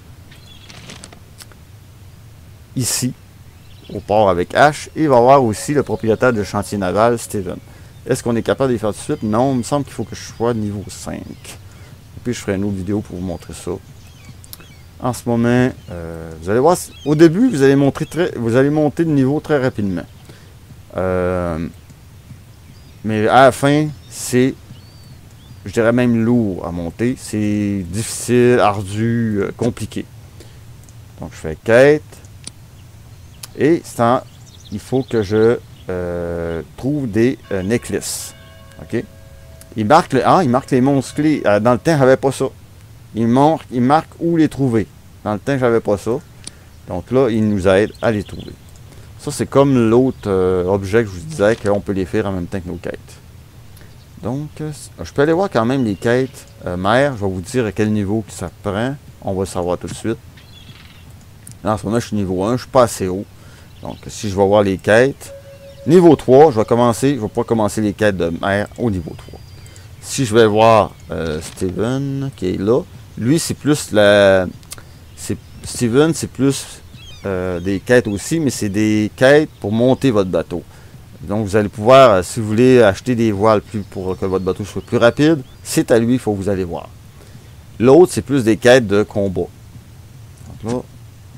ici, au port avec H. Et il va y avoir aussi le propriétaire de chantier naval, Steven. Est-ce qu'on est capable de les faire tout de suite? Non, il me semble qu'il faut que je sois niveau cinq. Et puis je ferai une autre vidéo pour vous montrer ça. En ce moment, euh, vous allez voir, au début, vous allez, montrer très, vous allez monter de niveau très rapidement. Euh, mais à la fin, c'est, je dirais même lourd à monter. C'est difficile, ardu, euh, compliqué. Donc je fais quête. Et en, il faut que je euh, trouve des euh, necklaces. OK? Il marque, le, ah, il marque les monstres clés. Euh, dans le temps, j'avais pas ça. Il marque, il marque où les trouver. Dans le temps, j'avais pas ça. Donc là, il nous aide à les trouver. Ça, c'est comme l'autre euh, objet que je vous disais qu'on peut les faire en même temps que nos quêtes. Donc, euh, je peux aller voir quand même les quêtes euh, mères. Je vais vous dire à quel niveau que ça prend. On va le savoir tout de suite. Là, en ce moment, je suis niveau un. Je suis pas assez haut. Donc, si je vais voir les quêtes, niveau trois, je vais commencer. Je vais pas commencer les quêtes de mer au niveau trois. Si je vais voir euh, Steven, qui est là, lui, c'est plus la... Steven, c'est plus euh, des quêtes aussi, mais c'est des quêtes pour monter votre bateau. Donc, vous allez pouvoir, euh, si vous voulez acheter des voiles plus, pour que votre bateau soit plus rapide, c'est à lui qu'il faut que vous allez voir. L'autre, c'est plus des quêtes de combat. Donc là,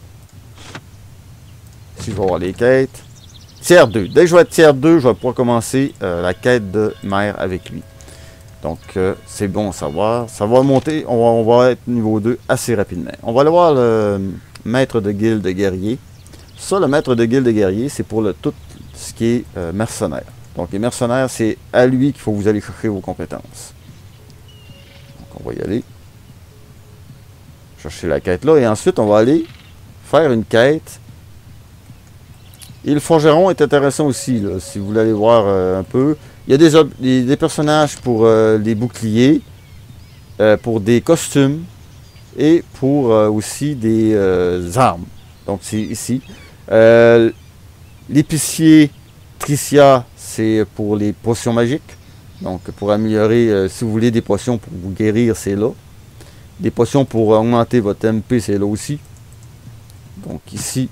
si je vais voir les quêtes, tiers deux. Dès que je vais être tiers deux, je vais pouvoir commencer euh, la quête de mer avec lui. Donc, euh, c'est bon à savoir. Ça va monter, on va, on va être niveau deux assez rapidement. On va aller voir le maître de guilde de guerrier. Ça, le maître de guilde de guerrier, c'est pour le, tout ce qui est euh, mercenaire. Donc, les mercenaires, c'est à lui qu'il faut que vous allez chercher vos compétences. Donc, on va y aller. Chercher la quête là. Et ensuite, on va aller faire une quête. Et le forgeron est intéressant aussi, là, si vous voulez aller voir euh, un peu. Il y a des, des, des personnages pour euh, les boucliers, euh, pour des costumes et pour euh, aussi des euh, armes. Donc c'est ici. Euh, L'épicier Tricia, c'est pour les potions magiques. Donc pour améliorer, euh, si vous voulez des potions pour vous guérir, c'est là. Des potions pour augmenter votre M P, c'est là aussi. Donc ici.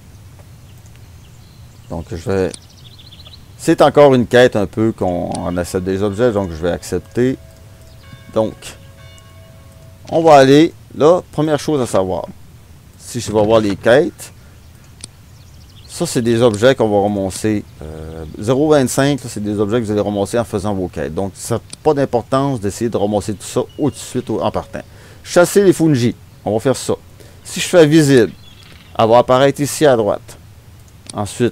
Donc je vais... C'est encore une quête un peu qu'on accepte des objets, donc je vais accepter. Donc, on va aller, là, première chose à savoir. Si je vais voir les quêtes, ça c'est des objets qu'on va ramasser. Euh, zéro virgule vingt-cinq, c'est des objets que vous allez ramasser en faisant vos quêtes. Donc, ça n'a pas d'importance d'essayer de ramasser tout ça tout de suite en partant. Chasser les fungi, on va faire ça. Si je fais visible, elle va apparaître ici à droite. Ensuite,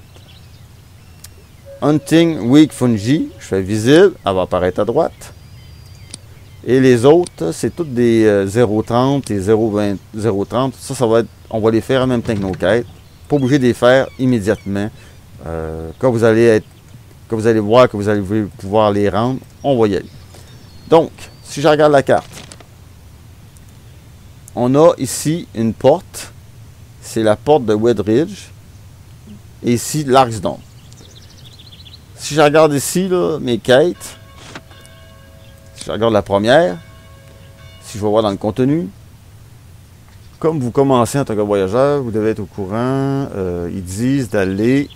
Hunting Weak Fungi, je fais visible, elle va apparaître à droite. Et les autres, c'est toutes des euh, zéro trente et zéro vingt, zéro trente. Ça, ça va être, on va les faire en même temps que nos quêtes. Pas obligé de les faire immédiatement. Euh, quand vous allez être, quand vous allez voir que vous allez pouvoir les rendre, on va y aller. Donc, si je regarde la carte, on a ici une porte. C'est la porte de Wedridge. Et ici, l'Arksdon. Si je regarde ici, là, mes quêtes, si je regarde la première, si je vais voir dans le contenu, comme vous commencez en tant que voyageur, vous devez être au courant, euh, ils disent d'aller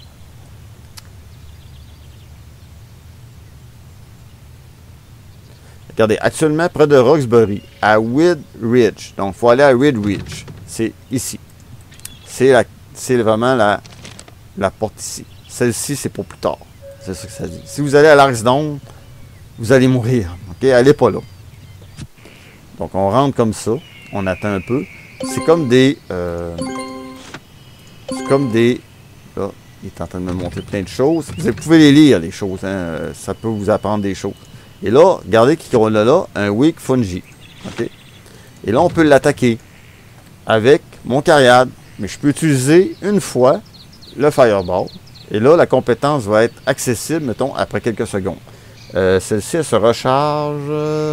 regardez, actuellement près de Roxbury, à Weed Ridge. Donc, il faut aller à Weed Ridge. C'est ici. C'est vraiment la, la porte ici. Celle-ci, c'est pour plus tard. C'est ça que ça dit. Si vous allez à l'Arksdon, vous allez mourir. OK? Allez pas là. Donc on rentre comme ça, on attend un peu. C'est comme des... Euh, c'est comme des... Là, il est en train de me montrer plein de choses. Vous pouvez les lire, les choses. Hein? Ça peut vous apprendre des choses. Et là, regardez qu'on a là un Weak Fungi. Okay? Et là, on peut l'attaquer avec mon Cariad. Mais je peux utiliser une fois le Fireball. Et là, la compétence va être accessible, mettons, après quelques secondes. Euh, Celle-ci, elle se recharge... Euh,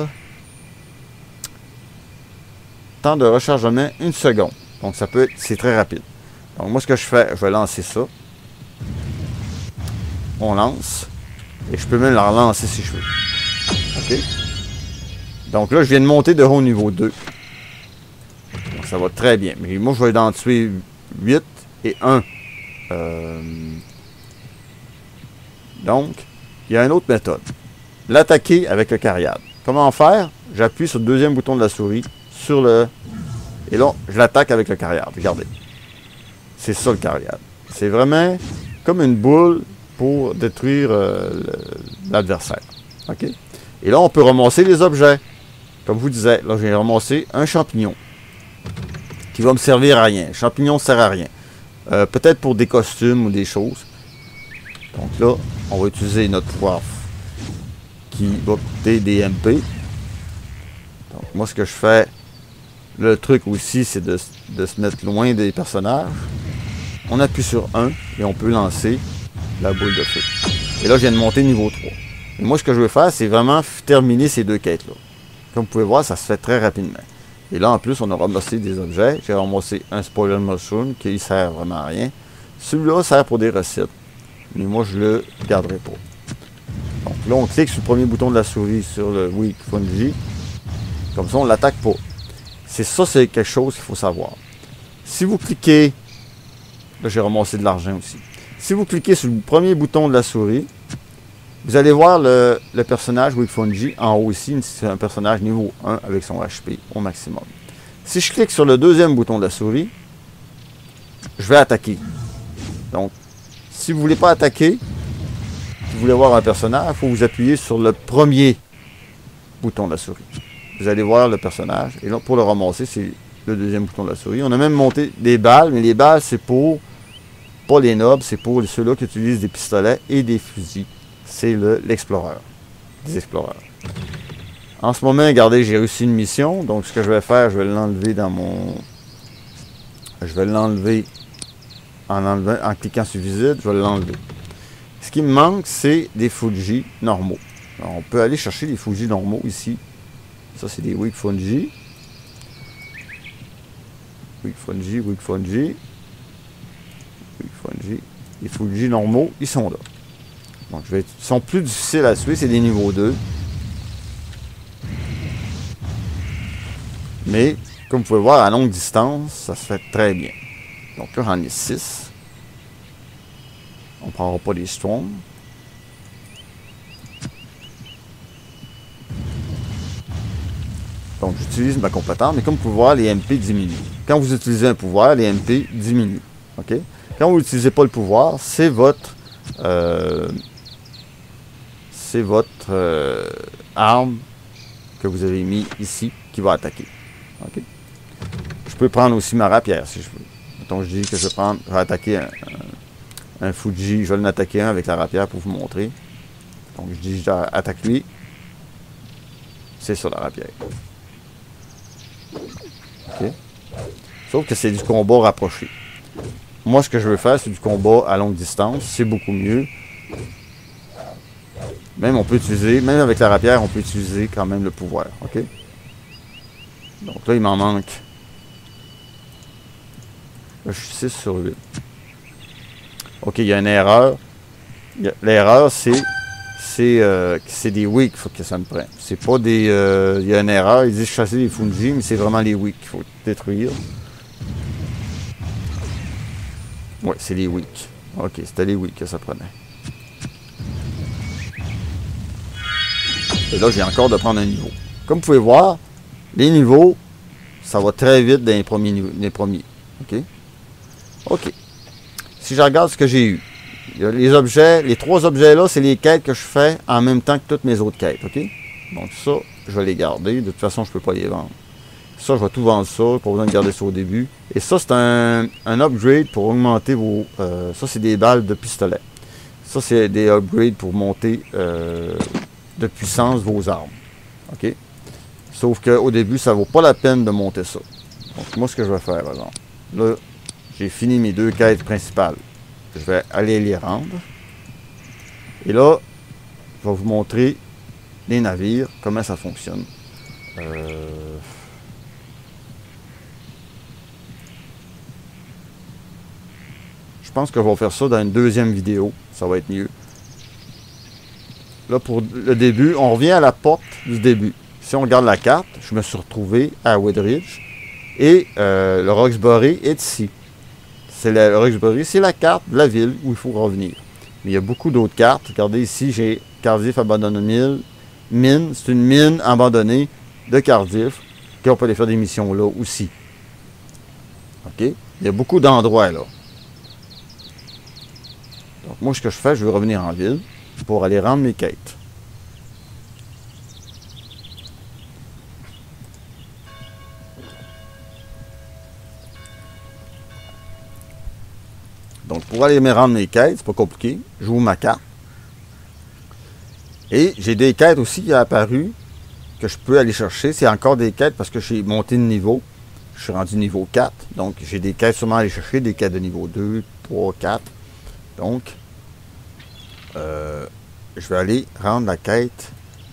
temps de rechargement, une seconde. Donc, ça peut être... C'est très rapide. Donc, moi, ce que je fais, je vais lancer ça. On lance. Et je peux même la relancer si je veux. OK? Donc là, je viens de monter de haut niveau deux. Donc, ça va très bien. Mais moi, je vais en tuer huit et un. Euh... Donc, il y a une autre méthode. L'attaquer avec le Cariad. Comment faire? J'appuie sur le deuxième bouton de la souris. Sur le... Et là, je l'attaque avec le Cariad. Regardez. C'est ça le Cariad. C'est vraiment comme une boule pour détruire euh, l'adversaire. OK? Et là, on peut ramasser les objets. Comme je vous disais, là, j'ai ramassé un champignon qui va me servir à rien. Le champignon ne sert à rien. Euh, Peut-être pour des costumes ou des choses. Donc là, on va utiliser notre pouvoir qui va coûter des M P. Donc moi, ce que je fais, le truc aussi, c'est de, de se mettre loin des personnages. On appuie sur un et on peut lancer la boule de feu. Et là, je viens de monter niveau trois. Et moi, ce que je veux faire, c'est vraiment terminer ces deux quêtes-là. Comme vous pouvez voir, ça se fait très rapidement. Et là, en plus, on a ramassé des objets. J'ai ramassé un Spoiler Mushroom qui ne sert vraiment à rien. Celui-là sert pour des recettes. Mais moi, je le garderai pas. Donc là, on clique sur le premier bouton de la souris sur le Weak Fungi. Comme ça, on ne l'attaque pas. C'est ça, c'est quelque chose qu'il faut savoir. Si vous cliquez... Là, j'ai ramassé de l'argent aussi. Si vous cliquez sur le premier bouton de la souris, vous allez voir le, le personnage Weak Fungi en haut ici. C'est un personnage niveau un avec son H P au maximum. Si je clique sur le deuxième bouton de la souris, je vais attaquer. Donc, si vous ne voulez pas attaquer, si vous voulez voir un personnage, il faut vous appuyer sur le premier bouton de la souris. Vous allez voir le personnage. Et là, pour le ramasser, c'est le deuxième bouton de la souris. On a même monté des balles, mais les balles, c'est pour, pas les nobles, c'est pour ceux-là qui utilisent des pistolets et des fusils. C'est l'explorer. Le, des exploreurs. En ce moment, regardez, j'ai réussi une mission. Donc, ce que je vais faire, je vais l'enlever dans mon... Je vais l'enlever en, enlevant, en cliquant sur visite. Je vais l'enlever. Ce qui me manque, c'est des Fungi normaux. Alors, on peut aller chercher des Fungi normaux ici. Ça, c'est des Weak Fungi. Weak Fungi, Weak Fungi. Weak Fungi. Les Fungi normaux, ils sont là. Donc, je vais, ils sont plus difficiles à tuer, c'est des niveaux deux. Mais, comme vous pouvez voir, à longue distance, ça se fait très bien. Donc là, j'en ai six. On ne prendra pas les Storms. Donc, j'utilise ma compétence, mais comme vous pouvez voir, les M P diminuent. Quand vous utilisez un pouvoir, les M P diminuent. OK? Quand vous n'utilisez pas le pouvoir, c'est votre... Euh, c'est votre euh, arme que vous avez mis ici qui va attaquer. Okay? Je peux prendre aussi ma rapière si je veux. Mettons, je dis que je vais, prendre, je vais attaquer un, un, un Fuji. Je vais l'attaquer un avec la rapière pour vous montrer. Donc je dis j'attaque lui. C'est ça la rapière. Okay? Sauf que c'est du combat rapproché. Moi, ce que je veux faire, c'est du combat à longue distance. C'est beaucoup mieux. Même on peut utiliser, même avec la rapière, on peut utiliser quand même le pouvoir. OK? Donc là, il m'en manque. Là, je suis six sur huit. OK, il y a une erreur. L'erreur, c'est c'est euh, des weak faut que ça me prenne. C'est pas des... Euh, il y a une erreur. Ils disent chasser les Fungi, mais c'est vraiment les weak qu'il faut détruire. Ouais, c'est les weak. OK, c'était les weak que ça prenait. Et là, j'ai encore de prendre un niveau. Comme vous pouvez voir, les niveaux, ça va très vite dans les premiers niveaux. Les premiers. OK? OK. Si je regarde ce que j'ai eu, il y a les objets, les trois objets là, c'est les quêtes que je fais en même temps que toutes mes autres quêtes. OK? Donc ça, je vais les garder. De toute façon, je ne peux pas les vendre. Ça, je vais tout vendre ça. Pas besoin de garder ça au début. Et ça, c'est un, un upgrade pour augmenter vos... Euh, ça, c'est des balles de pistolet. Ça, c'est des upgrades pour monter euh, de puissance vos armes. OK? Sauf qu'au début, ça ne vaut pas la peine de monter ça. Donc, moi, ce que je vais faire, par exemple, là, j'ai fini mes deux quêtes principales. Je vais aller les rendre. Et là, je vais vous montrer les navires, comment ça fonctionne. Euh... Je pense que je vais faire ça dans une deuxième vidéo. Ça va être mieux. Là, pour le début, on revient à la porte du début. Si on regarde la carte, je me suis retrouvé à Woodridge. Et euh, le Roxbury est ici. C'est le Roxbury, c'est la carte de la ville où il faut revenir. Mais il y a beaucoup d'autres cartes. Regardez ici, j'ai Cardiff abandonne mine. Mine, c'est une mine abandonnée de Cardiff. Et on peut aller faire des missions là aussi. OK? Il y a beaucoup d'endroits là. Donc moi, ce que je fais, je veux revenir en ville pour aller rendre mes quêtes. Donc, pour aller me rendre mes quêtes, c'est pas compliqué. J'ouvre ma carte. Et j'ai des quêtes aussi qui sont apparues que je peux aller chercher. C'est encore des quêtes parce que j'ai monté de niveau. Je suis rendu niveau quatre. Donc, j'ai des quêtes sûrement à aller chercher. Des quêtes de niveau deux, trois, quatre. Donc, euh, je vais aller rendre la quête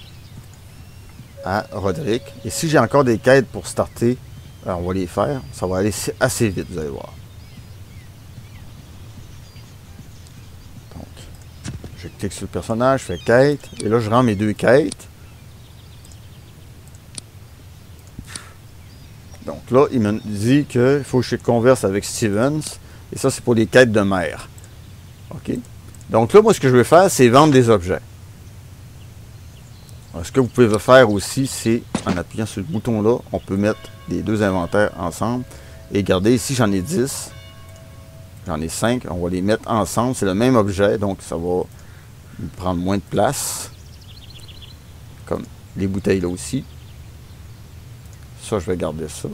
à Roderick. Et si j'ai encore des quêtes pour starter, alors on va les faire. Ça va aller assez vite, vous allez voir. Je clique sur le personnage, je fais quête, et là je rends mes deux quêtes. Donc là, il me dit qu'il faut que je converse avec Stevens, et ça c'est pour les quêtes de mer. OK? Donc là, moi ce que je vais faire, c'est vendre des objets. Alors, ce que vous pouvez faire aussi, c'est en appuyant sur le bouton là, on peut mettre les deux inventaires ensemble. Et regardez, ici j'en ai dix, j'en ai cinq, on va les mettre ensemble, c'est le même objet, donc ça va prendre moins de place, comme les bouteilles là aussi. Ça, je vais garder ça.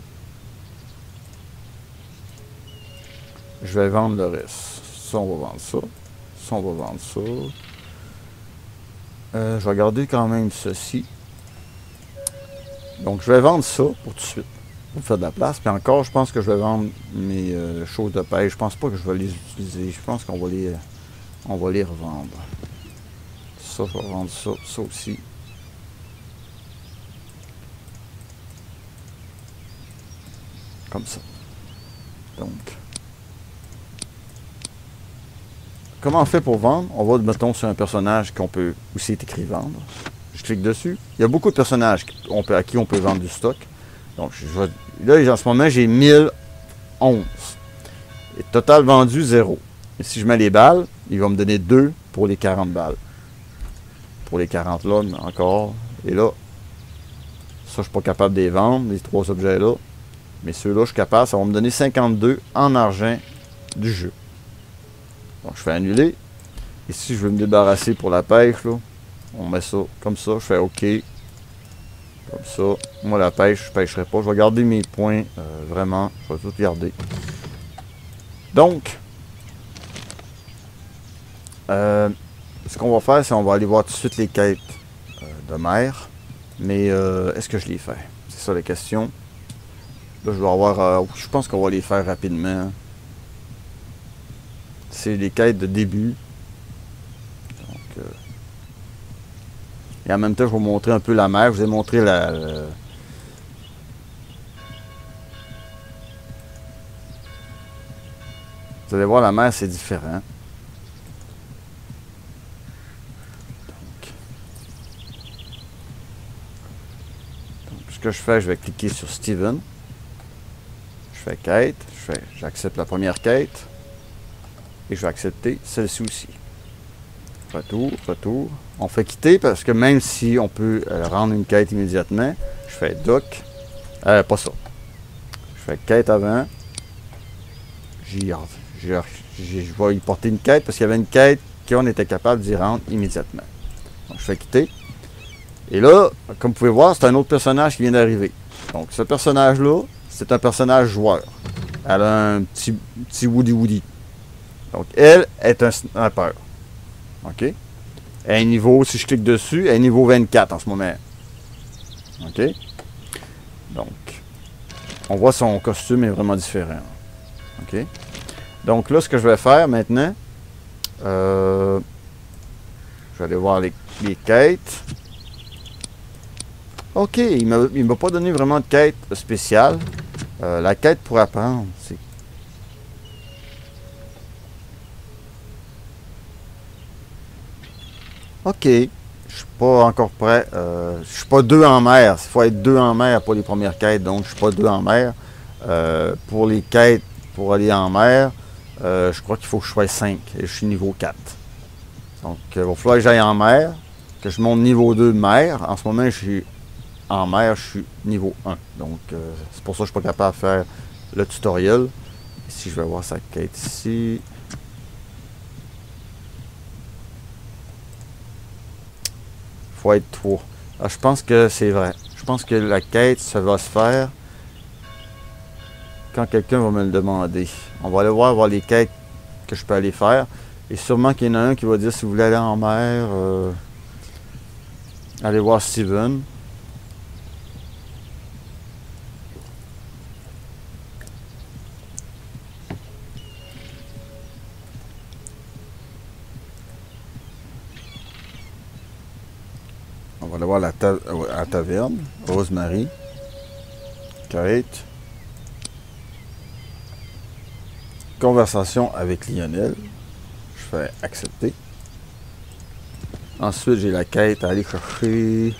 Je vais vendre le reste. Ça, on va vendre ça. Ça, on va vendre ça. Euh, je vais garder quand même ceci. Donc, je vais vendre ça pour tout de suite, pour faire de la place. Puis encore, je pense que je vais vendre mes euh, choses de pêche. Je pense pas que je vais les utiliser. Je pense qu'on va les, on va les revendre. Ça, je vais vendre ça, ça aussi. Comme ça. Donc. Comment on fait pour vendre? On va, mettons, sur un personnage qu'on peut aussi être écrit vendre. Je clique dessus. Il y a beaucoup de personnages on peut, à qui on peut vendre du stock. Donc, je vais, là, en ce moment, j'ai mille onze. Et total vendu, zéro. Et si je mets les balles, il va me donner deux pour les quarante balles. Pour les quarante là, encore. Et là, ça, je ne suis pas capable de les vendre, les trois objets-là. Mais ceux-là, je suis capable. Ça va me donner cinquante-deux en argent du jeu. Donc, je fais annuler. Et si je veux me débarrasser pour la pêche, là, on met ça comme ça. Je fais OK. Comme ça. Moi, la pêche, je ne pêcherai pas. Je vais garder mes points. Euh, vraiment, je vais tout garder. Donc, euh, ce qu'on va faire, c'est qu'on va aller voir tout de suite les quêtes euh, de mer. Mais euh, est-ce que je les fais? C'est ça la question. Là, je vais avoir... Euh, je pense qu'on va les faire rapidement. C'est les quêtes de début. Donc, euh, et en même temps, je vais vous montrer un peu la mer. Je vous ai montré la... la vous allez voir, la mer, c'est différent. Ce que je fais, je vais cliquer sur Steven. Je fais quête. Je fais, j'accepte la première quête. Et je vais accepter celle-ci aussi. Retour, retour. On fait quitter parce que même si on peut euh, rendre une quête immédiatement, je fais doc. Euh, pas ça. Je fais quête avant. J'y, j'y, j'y, je vais y porter une quête parce qu'il y avait une quête qu'on était capable d'y rendre immédiatement. Donc, je fais quitter. Et là, comme vous pouvez voir, c'est un autre personnage qui vient d'arriver. Donc, ce personnage-là, c'est un personnage joueur. Elle a un petit, petit Woody Woody. Donc, elle est un sniper. OK? Elle est niveau, si je clique dessus, elle est niveau vingt-quatre en ce moment. OK? Donc, on voit son costume est vraiment différent. OK? Donc là, ce que je vais faire maintenant, euh, je vais aller voir les, les quêtes. OK, il ne m'a pas donné vraiment de quête spéciale. Euh, la quête pour apprendre, c'est... OK, je suis pas encore prêt. Euh, je suis pas deux en mer. Il faut être deux en mer pour les premières quêtes, donc je suis pas deux en mer. Euh, pour les quêtes, pour aller en mer, euh, je crois qu'il faut que je sois cinq et je suis niveau quatre. Donc, il va falloir que j'aille en mer, que je monte niveau deux de mer. En ce moment, je suis en mer, je suis niveau un. Donc, euh, c'est pour ça que je ne suis pas capable de faire le tutoriel. Ici, je vais voir sa quête ici. Il faut être trois. Ah, je pense que c'est vrai. Je pense que la quête, ça va se faire quand quelqu'un va me le demander. On va aller voir, voir les quêtes que je peux aller faire. Et sûrement qu'il y en a un qui va dire si vous voulez aller en mer, euh, allez voir Steven. On va aller voir la, ta la taverne. Rosemary. Kate. Conversation avec Lionel. Je fais accepter. Ensuite, j'ai la quête à aller chercher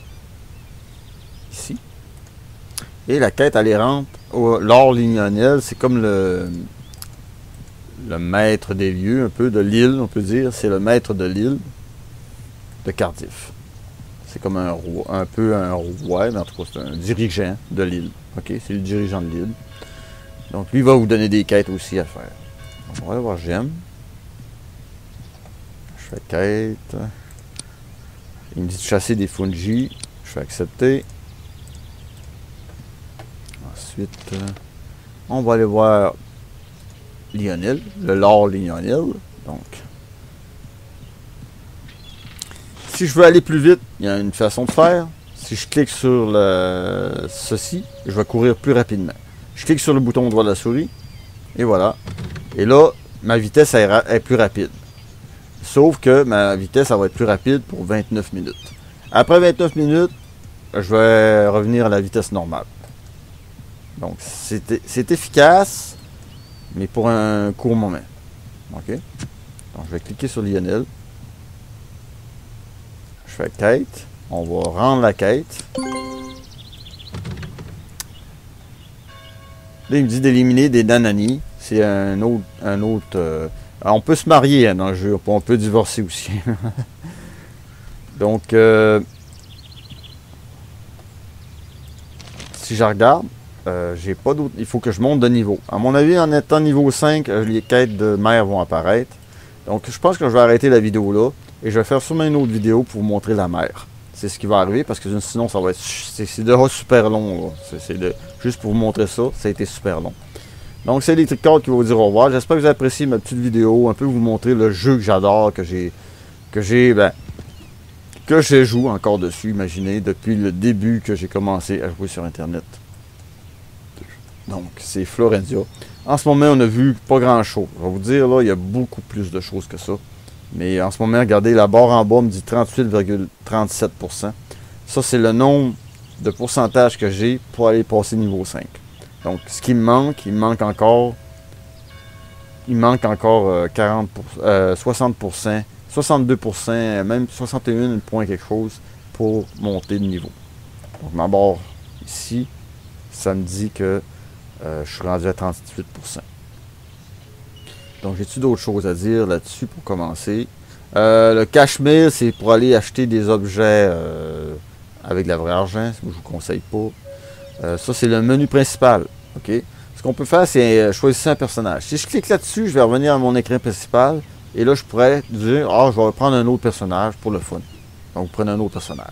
ici. Et la quête à aller rendre au Lord Lionel, c'est comme le, le maître des lieux, un peu de l'île, on peut dire. C'est le maître de l'île de Cardiff. C'est comme un roi, un peu un roi, mais en tout cas, c'est un dirigeant de l'île. OK, c'est le dirigeant de l'île. Donc, lui va vous donner des quêtes aussi à faire. Donc, on va aller voir j'aime. Je fais quête. Il me dit de chasser des fungi. Je fais accepter. Ensuite, on va aller voir Lionel, le Lord Lionel. Donc, si je veux aller plus vite, il y a une façon de faire. Si je clique sur le, ceci, je vais courir plus rapidement. Je clique sur le bouton droit de la souris. Et voilà. Et là, ma vitesse est plus rapide. Sauf que ma vitesse, ça va être plus rapide pour vingt-neuf minutes. Après vingt-neuf minutes, je vais revenir à la vitesse normale. Donc, c'est efficace, mais pour un court moment. OK? Donc, je vais cliquer sur Lionel. Je fais quête. On va rendre la quête. Là, il me dit d'éliminer des Danani. C'est un autre... Un autre euh... Alors, on peut se marier hein, dans le jeu. On peut divorcer aussi. Donc, euh... si je regarde, euh, j'ai pas d'autre... Il faut que je monte de niveau. À mon avis, en étant niveau cinq, les quêtes de mer vont apparaître. Donc, je pense que je vais arrêter la vidéo là. Et je vais faire sûrement une autre vidéo pour vous montrer la mer. C'est ce qui va arriver parce que sinon, ça va être... C'est déjà super long. C'est de... Juste pour vous montrer ça, ça a été super long. Donc, c'est Electric Card qui va vous dire au revoir. J'espère que vous appréciez ma petite vidéo. Un peu vous montrer le jeu que j'adore, que j'ai... Que j'ai... Ben... Que je joue encore dessus, imaginez, depuis le début que j'ai commencé à jouer sur Internet. Donc, c'est Florentia. En ce moment, on a vu pas grand-chose. Je vais vous dire, là, il y a beaucoup plus de choses que ça. Mais en ce moment, regardez, la barre en bas me dit trente-huit virgule trente-sept pour cent. Ça, c'est le nombre de pourcentage que j'ai pour aller passer niveau cinq. Donc, ce qui me manque, il me manque encore... Il me manque encore euh, quarante pour cent, euh, soixante pour cent, soixante-deux pour cent, même soixante et un points quelque chose pour monter de niveau. Donc, ma barre ici, ça me dit que euh, je suis rendu à trente-huit pour cent. Donc, j'ai-tu d'autres choses à dire là-dessus pour commencer? Euh, le cache-mail, c'est pour aller acheter des objets euh, avec de la vraie argent, je ne vous conseille pas. Euh, ça, c'est le menu principal. OK? Ce qu'on peut faire, c'est choisir un personnage. Si je clique là-dessus, je vais revenir à mon écran principal. Et là, je pourrais dire, ah, je vais prendre un autre personnage pour le fun. Donc, vous prenez un autre personnage.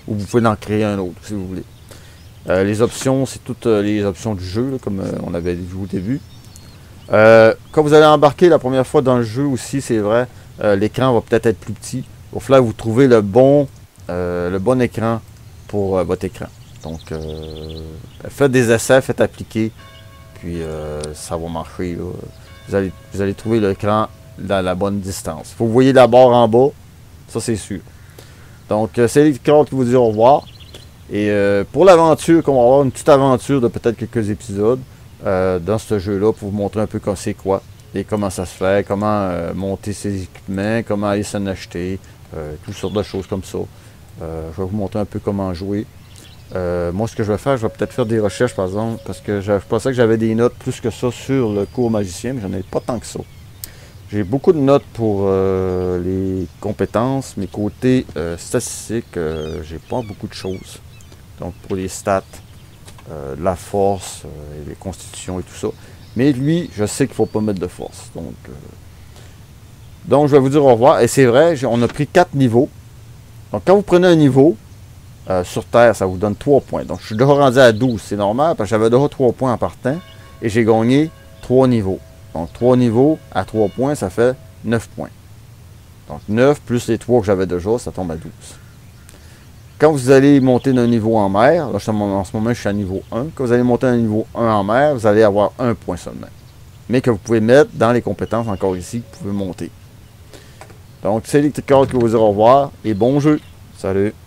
ou vous pouvez en créer un autre si vous voulez. Euh, les options, c'est toutes euh, les options du jeu, là, comme euh, on avait vu au début. Euh, quand vous allez embarquer la première fois dans le jeu aussi, c'est vrai, euh, l'écran va peut-être être plus petit. Il va falloir que vous trouver le bon, euh, le bon écran pour euh, votre écran. Donc, euh, faites des essais, faites appliquer, puis euh, ça va marcher. Là. Vous, allez, vous allez trouver l'écran dans la bonne distance. Il faut que vous voyez la barre en bas, ça c'est sûr. Donc, euh, c'est les cartes qui vous disent au revoir. Et euh, pour l'aventure, qu'on va avoir une petite aventure de peut-être quelques épisodes euh, dans ce jeu-là pour vous montrer un peu comme c'est quoi et comment ça se fait, comment euh, monter ses équipements, comment aller s'en acheter, euh, toutes sortes de choses comme ça. Euh, je vais vous montrer un peu comment jouer. Euh, moi, ce que je vais faire, je vais peut-être faire des recherches, par exemple, parce que je pensais que j'avais des notes plus que ça sur le cours magicien, mais j'en ai pas tant que ça. J'ai beaucoup de notes pour euh, les compétences, mais côté euh, statistiques, euh, j'ai pas beaucoup de choses. Donc pour les stats, euh, la force, euh, et les constitutions et tout ça. Mais lui, je sais qu'il ne faut pas mettre de force. Donc, euh, donc je vais vous dire au revoir. Et c'est vrai, on a pris quatre niveaux. Donc quand vous prenez un niveau, euh, sur Terre, ça vous donne trois points. Donc je suis déjà rendu à douze, c'est normal, parce que j'avais déjà trois points en partant. Et j'ai gagné trois niveaux. Donc trois niveaux à trois points, ça fait neuf points. Donc neuf plus les trois que j'avais déjà, ça tombe à douze. Quand vous allez monter d'un niveau en mer, là en ce moment je suis à niveau un, quand vous allez monter d'un niveau un en mer, vous allez avoir un point seulement. Mais que vous pouvez mettre dans les compétences encore ici, que vous pouvez monter. Donc c'est les cartes qui vous dire au revoir et bon jeu. Salut!